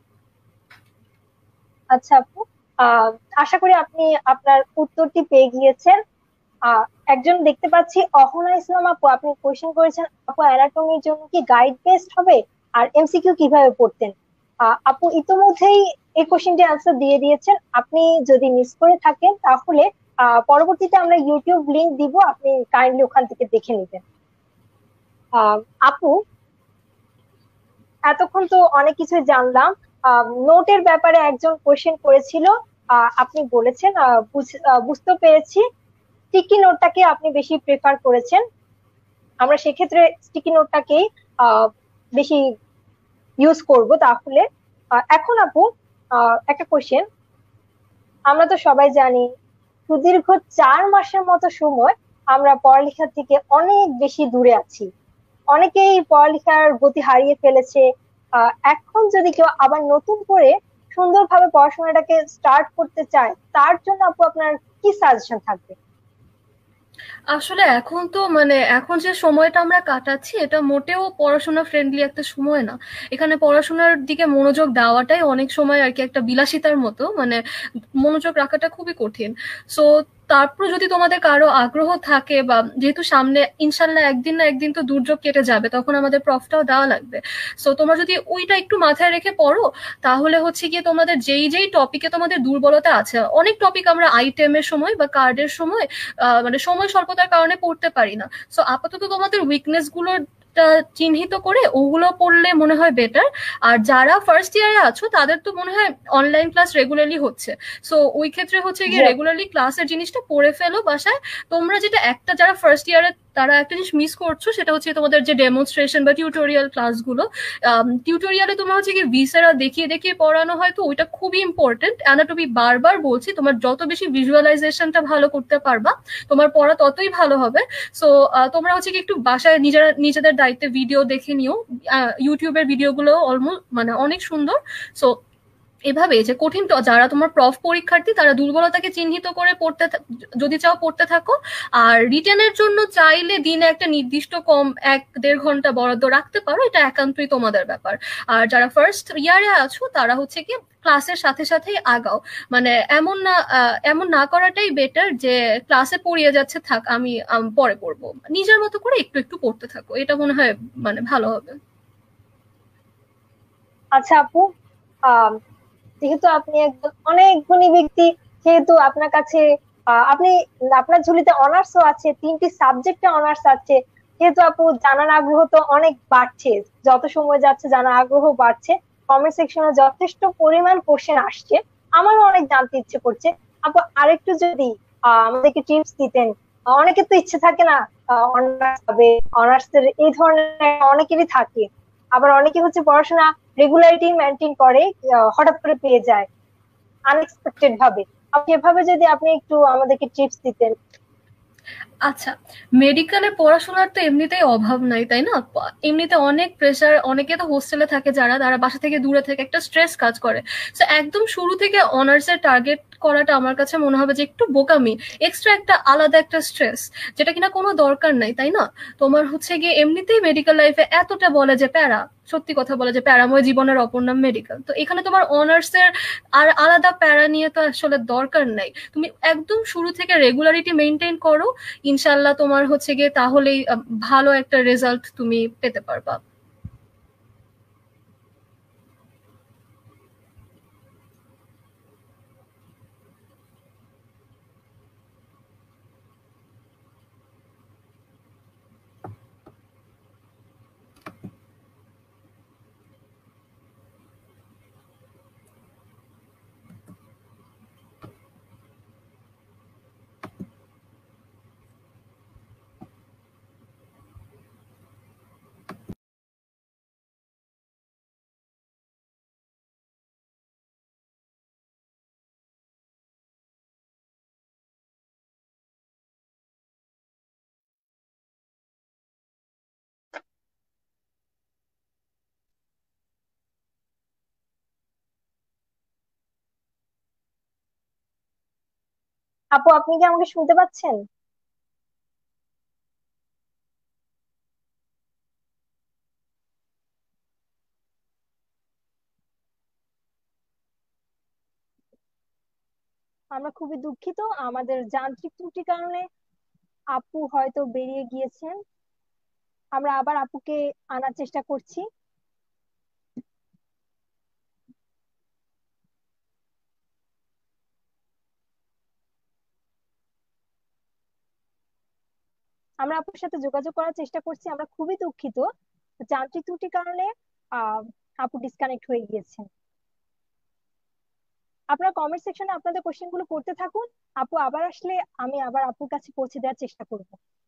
আচ্ছা আপু, আহ আশা করি আপনি আপনার উত্তরটি পেয়ে গিয়েছেন। আহ একজন দেখতে পাচ্ছি অহনা ইসলাম আপু, আপনি কোশ্চেন করেছেন আপু অ্যানাটমির জন্য কি গাইড বেস্ট হবে আর এমসিকিউ কিভাবে পড়তেন। আহ, আপু ইতোমধ্যেই এই কোশ্চেনটি আনসার দিয়ে দিয়েছেন। আপনি যদি মিস করে থাকেন তাহলে আহ পরবর্তীতে আমরা ইউটিউব লিংক দিব, আপনি কাইন্ডলি ওখান থেকে দেখে নেবেন। আহ আপু, এতক্ষণ তো অনেক কিছু জানলাম। নোটের ব্যাপারে একজন কোশ্চেন করেছিল, আহ, আপনি বলেছেন আহ, বুঝ- আহ, বুঝতে পেরেছি স্টিকি নোটটাকে আপনি বেশি প্রেফার করেছেন। আমরা সেক্ষেত্রে স্টিকি নোটটাকেই আহ, বেশি ইউজ করব তাহলে। আহ, এখন আপু, আহ, একটা কোশ্চেন, আমরা তো সবাই জানি সুদীর্ঘ চার মাসের মতো সময় আমরা পড়ালেখা থেকে অনেক বেশি দূরে আছি। অনেকেই পড়ালেখার গতি হারিয়ে ফেলেছে। আহ, এখন যদি কেউ আবার নতুন করে সুন্দরভাবে পড়াশোনাটাকে স্টার্ট করতে চায়, তার জন্য আপু আপনার কি সাজেশন থাকবে? আসলে এখন তো মানে এখন যে সময়টা আমরা কাটাচ্ছি এটা মোটেও পড়াশোনা ফ্রেন্ডলি একটা সময় না। এখানে পড়াশোনার দিকে মনোযোগ দেওয়াটাই অনেক সময় আর কি একটা বিলাসিতার মতো, মানে মনোযোগ রাখাটা খুবই কঠিন। সো তারপর যদি তোমাদের কারো আগ্রহ থাকে, বা যেহেতু সামনে ইনশাল্লাহ একদিন না একদিন তো দুর্যোগ কেটে যাবে, তখন আমাদের প্রফটাও দেওয়া লাগবে। সো তোমরা যদি ওইটা একটু মাথায় রেখে পড়ো, তাহলে হচ্ছে গিয়ে তোমাদের যেই যেই টপিকে তোমাদের দুর্বলতা আছে, অনেক টপিক আমরা আইটেমের সময় বা কার্ডের সময় আহ, মানে সময় স্বল্পতার কারণে পড়তে পারি না। সো আপাতত তোমাদের উইকনেস গুলোর চিহ্নিত করে ওগুলো পড়লে মনে হয় বেটার। আর যারা ফার্স্ট ইয়ারে আছো তাদের তো মনে হয় অনলাইন ক্লাস রেগুলারলি হচ্ছে, সো ওই ক্ষেত্রে হচ্ছে গিয়ে রেগুলারলি ক্লাসের জিনিসটা পড়ে ফেলো বাসায়। তোমরা যেটা একটা যারা ফার্স্ট ইয়ারে তারা একটা জিনিস মিস করছো, সেটা হচ্ছে তোমাদের যে ডেমনস্ট্রেশন বা টিউটোরিয়াল ক্লাসগুলো। টিউটোরিয়ালে তোমার হচ্ছে কি ভিসেরা দেখিয়ে দেখিয়ে পড়ানো হয়, তো ওইটা খুবই ইম্পর্টেন্ট। অ্যানাটমি বারবার বলছি, তোমার যত বেশি ভিজুয়ালাইজেশনটা ভালো করতে পারবা তোমার পড়া ততই ভালো হবে। সো তোমরা হচ্ছে কি একটু বাসায় নিজেরা নিজেদের দায়িত্বে ভিডিও দেখে নিও। ইউটিউবের ভিডিওগুলো অলমোস্ট মানে অনেক সুন্দর। সো এভাবে যে কঠিন যারা তোমার প্রফ পরীক্ষার্থী তারা দুর্বলতাকে চিহ্নিত করে পড়তে যদি চাও পড়তে থাকো। আর রিটেনের জন্য চাইলে দিনে একটা নির্দিষ্ট কম এক দেড় ঘন্টা বরাদ্দ রাখতে পারো, এটা একান্তই তোমাদের ব্যাপার। আর যারা ফার্স্ট ইয়ারে আছো তারা হচ্ছে কি ক্লাসের সাথে সাথেই আগাও, মানে এমন না এমন না করাটাই বেটার যে ক্লাসে পড়িয়ে যাচ্ছে থাক আমি পরে পড়বো। নিজের মতো করে একটু একটু পড়তে থাকো, এটা মনে হয় মানে ভালো হবে। আচ্ছা আপু, আহ যেহেতু আপনি একজন অনেক গুণী ব্যক্তি, যেহেতু আপনার কাছে আহ, আপনি আপনার ঝুলিতে অনার্সও আছে, তিনটি সাবজেক্টে অনার্স আছে, যেহেতু আপু জানার আগ্রহ তো অনেক বাড়ছে, যত সময় যাচ্ছে জানার আগ্রহ বাড়ছে, কমেন্ট সেকশনে যথেষ্ট পরিমাণ কোশ্চেন আসছে, আমারও অনেক জানতে ইচ্ছে করছে। আপু আরেকটু যদি আহ আমাদেরকে টিপস দিতেন। আহ, অনেকের তো ইচ্ছে থাকে না অনার্স হবে, অনার্স এর এই ধরনের অনেকেরই থাকে। আবার অনেকে হচ্ছে পড়াশোনা রেগুলারিটি মেনটেন করে, আহ, হঠাৎ করে পেয়ে যায় আনএক্সপেক্টেড ভাবে। আপনি এভাবে যদি আপনি একটু আমাদেরকে টিপস দিতেন। আচ্ছা, মেডিকেলে পড়াশোনার তো এমনিতেই অভাব নাই, তাই না? প- এমনিতে অনেক প্রেশার, অনেকে তো হোস্টেলে থাকে যারা, তারা বাসা থেকে দূরে থেকে একটা স্ট্রেস কাজ করে। তো একদম শুরু থেকে অনার্সের টার্গেট করাটা আমার কাছে মনে হবে যে একটু বোকামি, এক্সট্রা একটা আলাদা একটা স্ট্রেস, যেটা কিনা কোনো দরকার নাই, তাই না? তোমার হচ্ছে গিয়ে এমনিতেই মেডিকেল লাইফে এতটা বলে যে প্যারা, সত্যি কথা বলে যে প্যারাময় জীবনের অপর নাম মেডিকেল। তো এখানে তোমার অনার্সের আর আলাদা প্যারা নিয়ে তো আসলে দরকার নাই। তুমি একদম শুরু থেকে রেগুলারিটি মেনটেন করো, ইনশাল্লাহ তোমার হচ্ছে গিয়ে তাহলেই আহ, ভালো একটা রেজাল্ট তুমি পেতে পারবা। আপু, আপনি কি আমাকে শুনতে পাচ্ছেন? আমরা খুবই দুঃখিত, আমাদের যান্ত্রিক ত্রুটির কারণে আপু হয়তো বেরিয়ে গিয়েছেন। আমরা আবার আপুকে আনার চেষ্টা করছি। আমরা আপুর সাথে যোগাযোগ করার চেষ্টা করছি, আমরা খুবই দুঃখিত। যান্ত্রিক ত্রুটির কারণে আহ আপু ডিসকানেক্ট হয়ে গিয়েছেন। আপনারা কমেন্ট সেকশনে আপনাদের কোশ্চেন গুলো করতে থাকুন। আপু আবার আসলে আমি আবার আপুর কাছে পৌঁছে দেওয়ার চেষ্টা করব।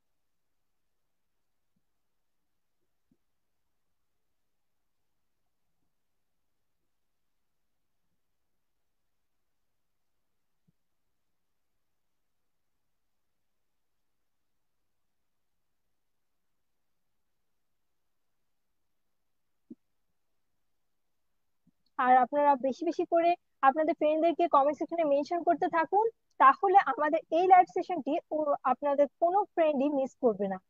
আর আপনারা বেশি বেশি করে আপনাদের ফ্রেন্ডদেরকে কমেন্ট সেকশনে মেনশন করতে থাকুন, তাহলে আমাদের এই লাইভ সেশনটি ও আপনাদের কোনো ফ্রেন্ডই মিস করবে না।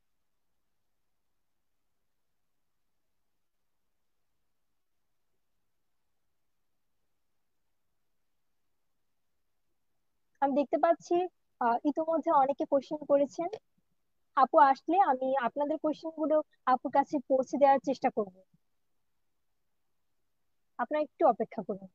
আমি দেখতে পাচ্ছি আহ ইতিমধ্যে অনেকে কোশ্চেন করেছেন। আপু আসলে আমি আপনাদের কোশ্চেন গুলো আপুর কাছে পৌঁছে দেওয়ার চেষ্টা করব। আপনারা একটু অপেক্ষা করুন।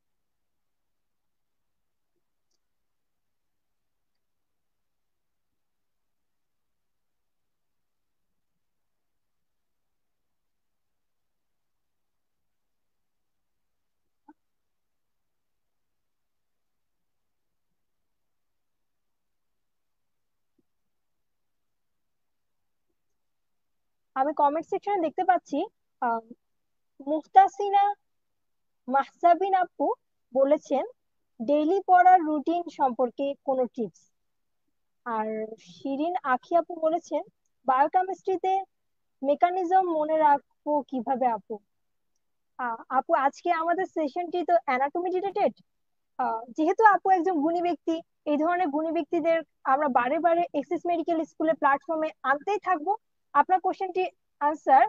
আমি কমেন্ট সেকশনে দেখতে পাচ্ছি আহ মুহতাসিনা মাহজাবিন আপু বলেছেন ডেইলি পড়ার রুটিন সম্পর্কে কোনো টিপস। আর শিরিন আখি আপু বলেছেন বায়োকেমিস্ট্রিতে মেকানিজম মনে রাখবো কিভাবে আপু। আহ, আপু আজকে আমাদের সেশনটি তো অ্যানাটমি রিলেটেড। যেহেতু আপু একজন গুণী ব্যক্তি, এই ধরনের গুণী ব্যক্তিদের আমরা বারে বারে এক্সিস মেডিকেল স্কুলের প্ল্যাটফর্মে আনতেই থাকবো। আপনার কোশ্চেনটি আনসার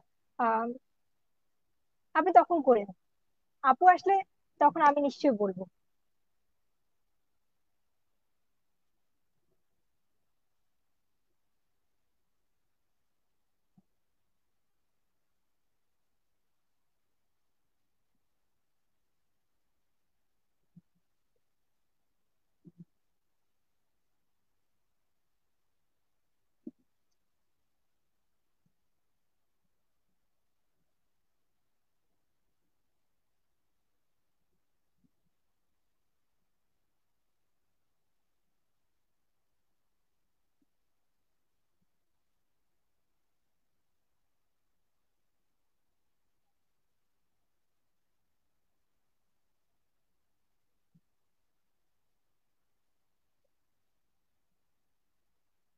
আপনি তখন করেন। আপু আসলে তখন আমি নিশ্চয়ই বলবো।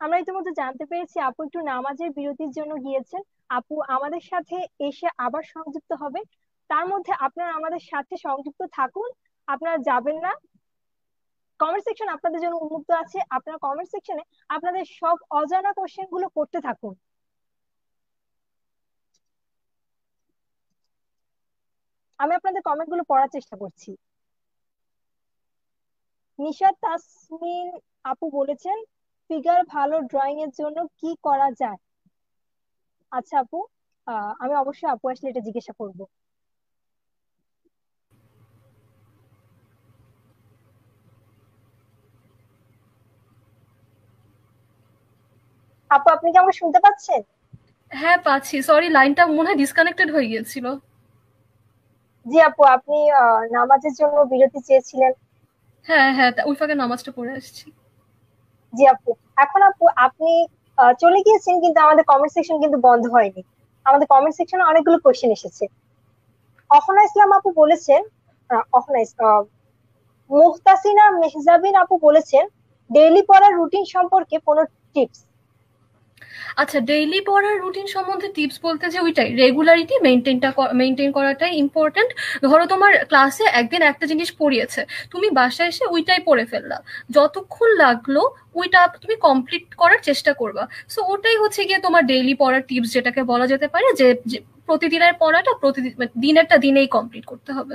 আমরা ইতিমধ্যে জানতে পেরেছি আপু একটু নামাজের বিরতির জন্য গিয়েছেন। আপু আমাদের সাথে এসে আবার সংযুক্ত হবে। তার মধ্যে আপনারা আমাদের সাথে সংযুক্ত থাকুন, আপনারা যাবেন না। কমেন্ট সেকশন আপনাদের জন্য উন্মুক্ত আছে, আপনারা কমেন্ট সেকশনে আপনাদের সব অজানা কোশ্চেন গুলো করতে থাকুন। আমি আপনাদের কমেন্ট গুলো পড়ার চেষ্টা করছি। নিশাত তাসমিন আপু বলেছেন ফিগার ভালো ড্রয়িং এর জন্য কি করা যায়। আচ্ছা আপু, আহ, আমি অবশ্যই আপু আসলে এটা জিজ্ঞাসা করব। আপু আপনি কি আমাকে শুনতে পাচ্ছেন? হ্যাঁ পাচ্ছি, সরি লাইনটা মনে হয় ডিসকানেক্টেড হয়ে গিয়েছিল। জি আপু, আপনি আহ, নামাজের জন্য বিরতি চেয়েছিলেন। হ্যাঁ হ্যাঁ, তা- ওই ফাঁকে নামাজটা পড়ে আসছি। জি আপু, এখন আপু আপনি আহ, চলে গিয়েছেন কিন্তু আমাদের কমেন্ট সেকশন কিন্তু বন্ধ হয়নি। আমাদের কমেন্ট সেকশনে অনেকগুলো কোশ্চেন এসেছে। অহনা ইসলাম আপু বলেছেন, আহ, অহনা ইস- আহ, মুহতাসিনা মেহজাবিন আপু বলেছেন ডেইলি পড়ার রুটিন সম্পর্কে কোনো টিপস। আচ্ছা, ডেইলি পড়ার রুটিন সম্বন্ধে টিপস বলতে যে ওইটাই রেগুলারিটি মেনটেনটা মেনটেন করাটাই ইম্পর্টেন্ট। ধরো তোমার ক্লাসে একদিন একটা জিনিস পড়িয়েছে, তুমি বাসায় এসে ওইটাই পড়ে ফেললা, যতক্ষণ লাগলো ওইটা তুমি কমপ্লিট করার চেষ্টা করবা। সো ওটাই হচ্ছে গিয়ে তোমার ডেইলি পড়ার টিপস, যেটাকে বলা যেতে পারে যে যে প্রতিদিনের পড়াটা প্রতিদিন মানে দিনেরটা দিনেই কমপ্লিট করতে হবে।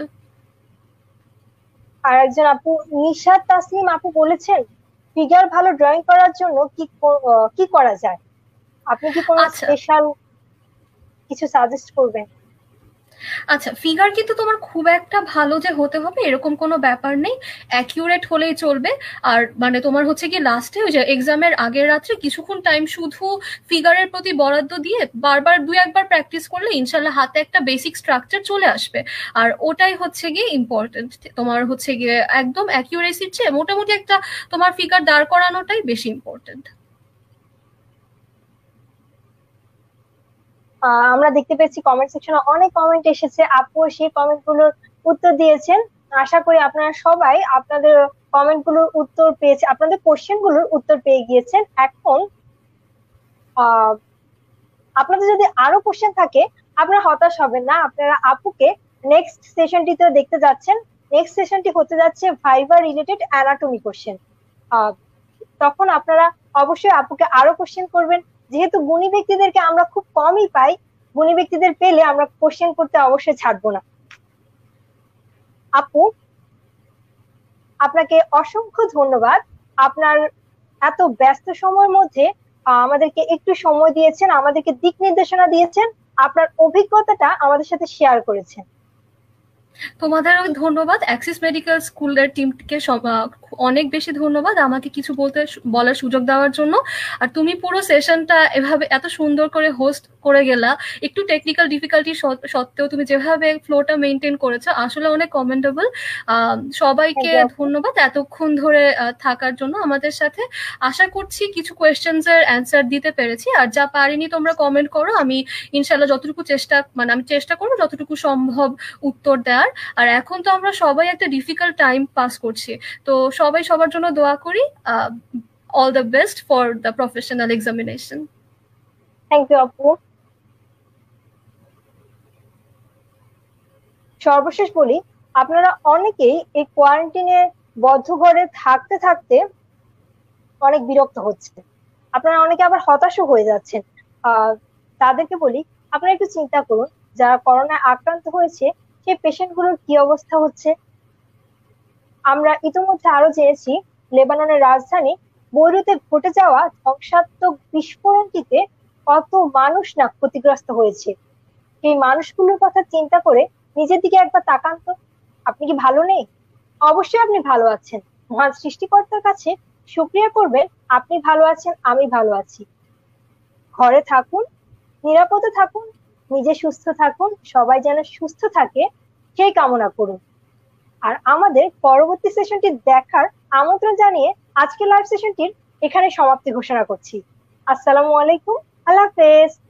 আর একজন আপু নিশাত তাসলিম আপু বলেছেন ফিগার ভালো ড্রয়িং করার জন্য কি কো- আহ, কি করা যায়। আপনি কি কোনো আচ্ছা স্পেশাল কিছু সাজেস্ট করবেন? আচ্ছা, ফিগার কিন্তু তোমার খুব একটা ভালো যে হতে হবে এরকম কোনো ব্যাপার নেই, অ্যাকিউরেট হলেই চলবে। আর মানে তোমার হচ্ছে কি লাস্টে ওই যে এক্সামের আগের রাত্রে কিছুক্ষণ টাইম শুধু ফিগারের প্রতি বরাদ্দ দিয়ে বারবার দুই একবার প্র্যাকটিস করলে ইনশাল্লাহ হাতে একটা বেসিক স্ট্রাকচার চলে আসবে। আর ওটাই হচ্ছে গিয়ে ইম্পর্টেন্ট, তোমার হচ্ছে গিয়ে একদম অ্যাকিউরেসির চেয়ে মোটামুটি একটা তোমার ফিগার দাঁড় করানোটাই বেশি ইম্পর্টেন্ট। আহ, আমরা দেখতে পেয়েছি কমেন্ট সেকশনে অনেক কমেন্ট এসেছে, আপু সেই কমেন্ট গুলোর উত্তর দিয়েছেন। আশা করি আপনারা সবাই আপনাদের কমেন্ট গুলোর উত্তর পেয়েছে, আপনাদের কোশ্চেন গুলোর উত্তর পেয়ে গিয়েছেন। এখন আহ আপনাদের যদি আরো কোশ্চেন থাকে আপনারা হতাশ হবেন না, আপনারা আপুকে নেক্সট সেশনটিতেও দেখতে যাচ্ছেন। নেক্সট সেশনটি হতে যাচ্ছে ভাইভা রিলেটেড অ্যানাটমি কোশ্চেন। তখন আপনারা অবশ্যই আপুকে আরো কোশ্চেন করবেন। যেহেতু গুণী ব্যক্তিদেরকে আমরা খুব কমই পাই, গুণী ব্যক্তিদের পেলে আমরা কোশ্চেন করতে অবশ্যই ছাড়বো না। আপু আপনাকে অসংখ্য ধন্যবাদ, আপনার এত ব্যস্ত সময়ের মধ্যে আহ, আমাদেরকে একটু সময় দিয়েছেন, আমাদেরকে দিক নির্দেশনা দিয়েছেন, আপনার অভিজ্ঞতাটা আমাদের সাথে শেয়ার করেছেন। তোমাদেরও ধন্যবাদ, অ্যাক্সিস মেডিকেল স্কুলের টিমকে অনেক বেশি ধন্যবাদ আমাকে কিছু বলতে বলার সুযোগ দেওয়ার জন্য। আর তুমি পুরো সেশনটা এভাবে এত সুন্দর করে হোস্ট করে গেলা, একটু টেকনিক্যাল ডিফিকাল্টি সত্ত্বেও তুমি যেভাবে ফ্লোটা মেনটেন করেছো আসলে অনেক কমেন্ডেবল। সবাইকে থ্যাংক ইউ আপু। ধন্যবাদ এতক্ষণ ধরে আহ, থাকার জন্য আমাদের সাথে। আশা করছি কিছু কোয়েশ্চেন্স এর অ্যান্সার দিতে পেরেছি, আর যা পারিনি তোমরা কমেন্ট করো, আমি ইনশাল্লাহ যতটুকু চেষ্টা মানে আমি চেষ্টা করবো যতটুকু সম্ভব উত্তর দেওয়ার। আর এখন তো আমরা সবাই একটা ডিফিকাল্ট টাইম পাস করছি, তো সবাই সবার জন্য দোয়া করি। All the best for the professional examination. Thank you আপু। সর্বশেষ বলি, আপনারা অনেকেই এই কোয়ারেন্টিনে বদ্ধ ঘরে থাকতে থাকতে অনেক বিরক্ত হচ্ছে, আপনারা অনেকে আবার হতাশও হয়ে যাচ্ছেন। আহ তাদেরকে বলি আপনারা একটু চিন্তা করুন, যারা করোনায় আক্রান্ত হয়েছে সেই পেশেন্ট গুলোর কি অবস্থা হচ্ছে। আমরা ইতিমধ্যে আরো জেনেছি লেবাননের রাজধানী বৈরুতে ঘটে যাওয়া ধ্বংসাত্মক বিস্ফোরণটিতে কত মানুষ না ক্ষতিগ্রস্ত হয়েছে। সেই মানুষগুলোর কথা চিন্তা করে নিজের দিকে একবার তাকান তো, আপনি কি ভালো নেই? অবশ্যই আপনি ভালো আছেন। মহান সৃষ্টিকর্তার কাছে শুকরিয়া করবেন আপনি ভালো আছেন, আমি ভালো আছি। ঘরে থাকুন, নিরাপদে থাকুন, নিজে সুস্থ থাকুন, সবাই যেন সুস্থ থাকে সেই কামনা করুন। আর আমাদের পরবর্তী সেশনটি দেখার আমন্ত্রণ জানিয়ে আজকের লাইভ সেশনটির এখানে সমাপ্তি ঘোষণা করছি। আসসালামু আলাইকুম, আল্লাহ হাফেজ।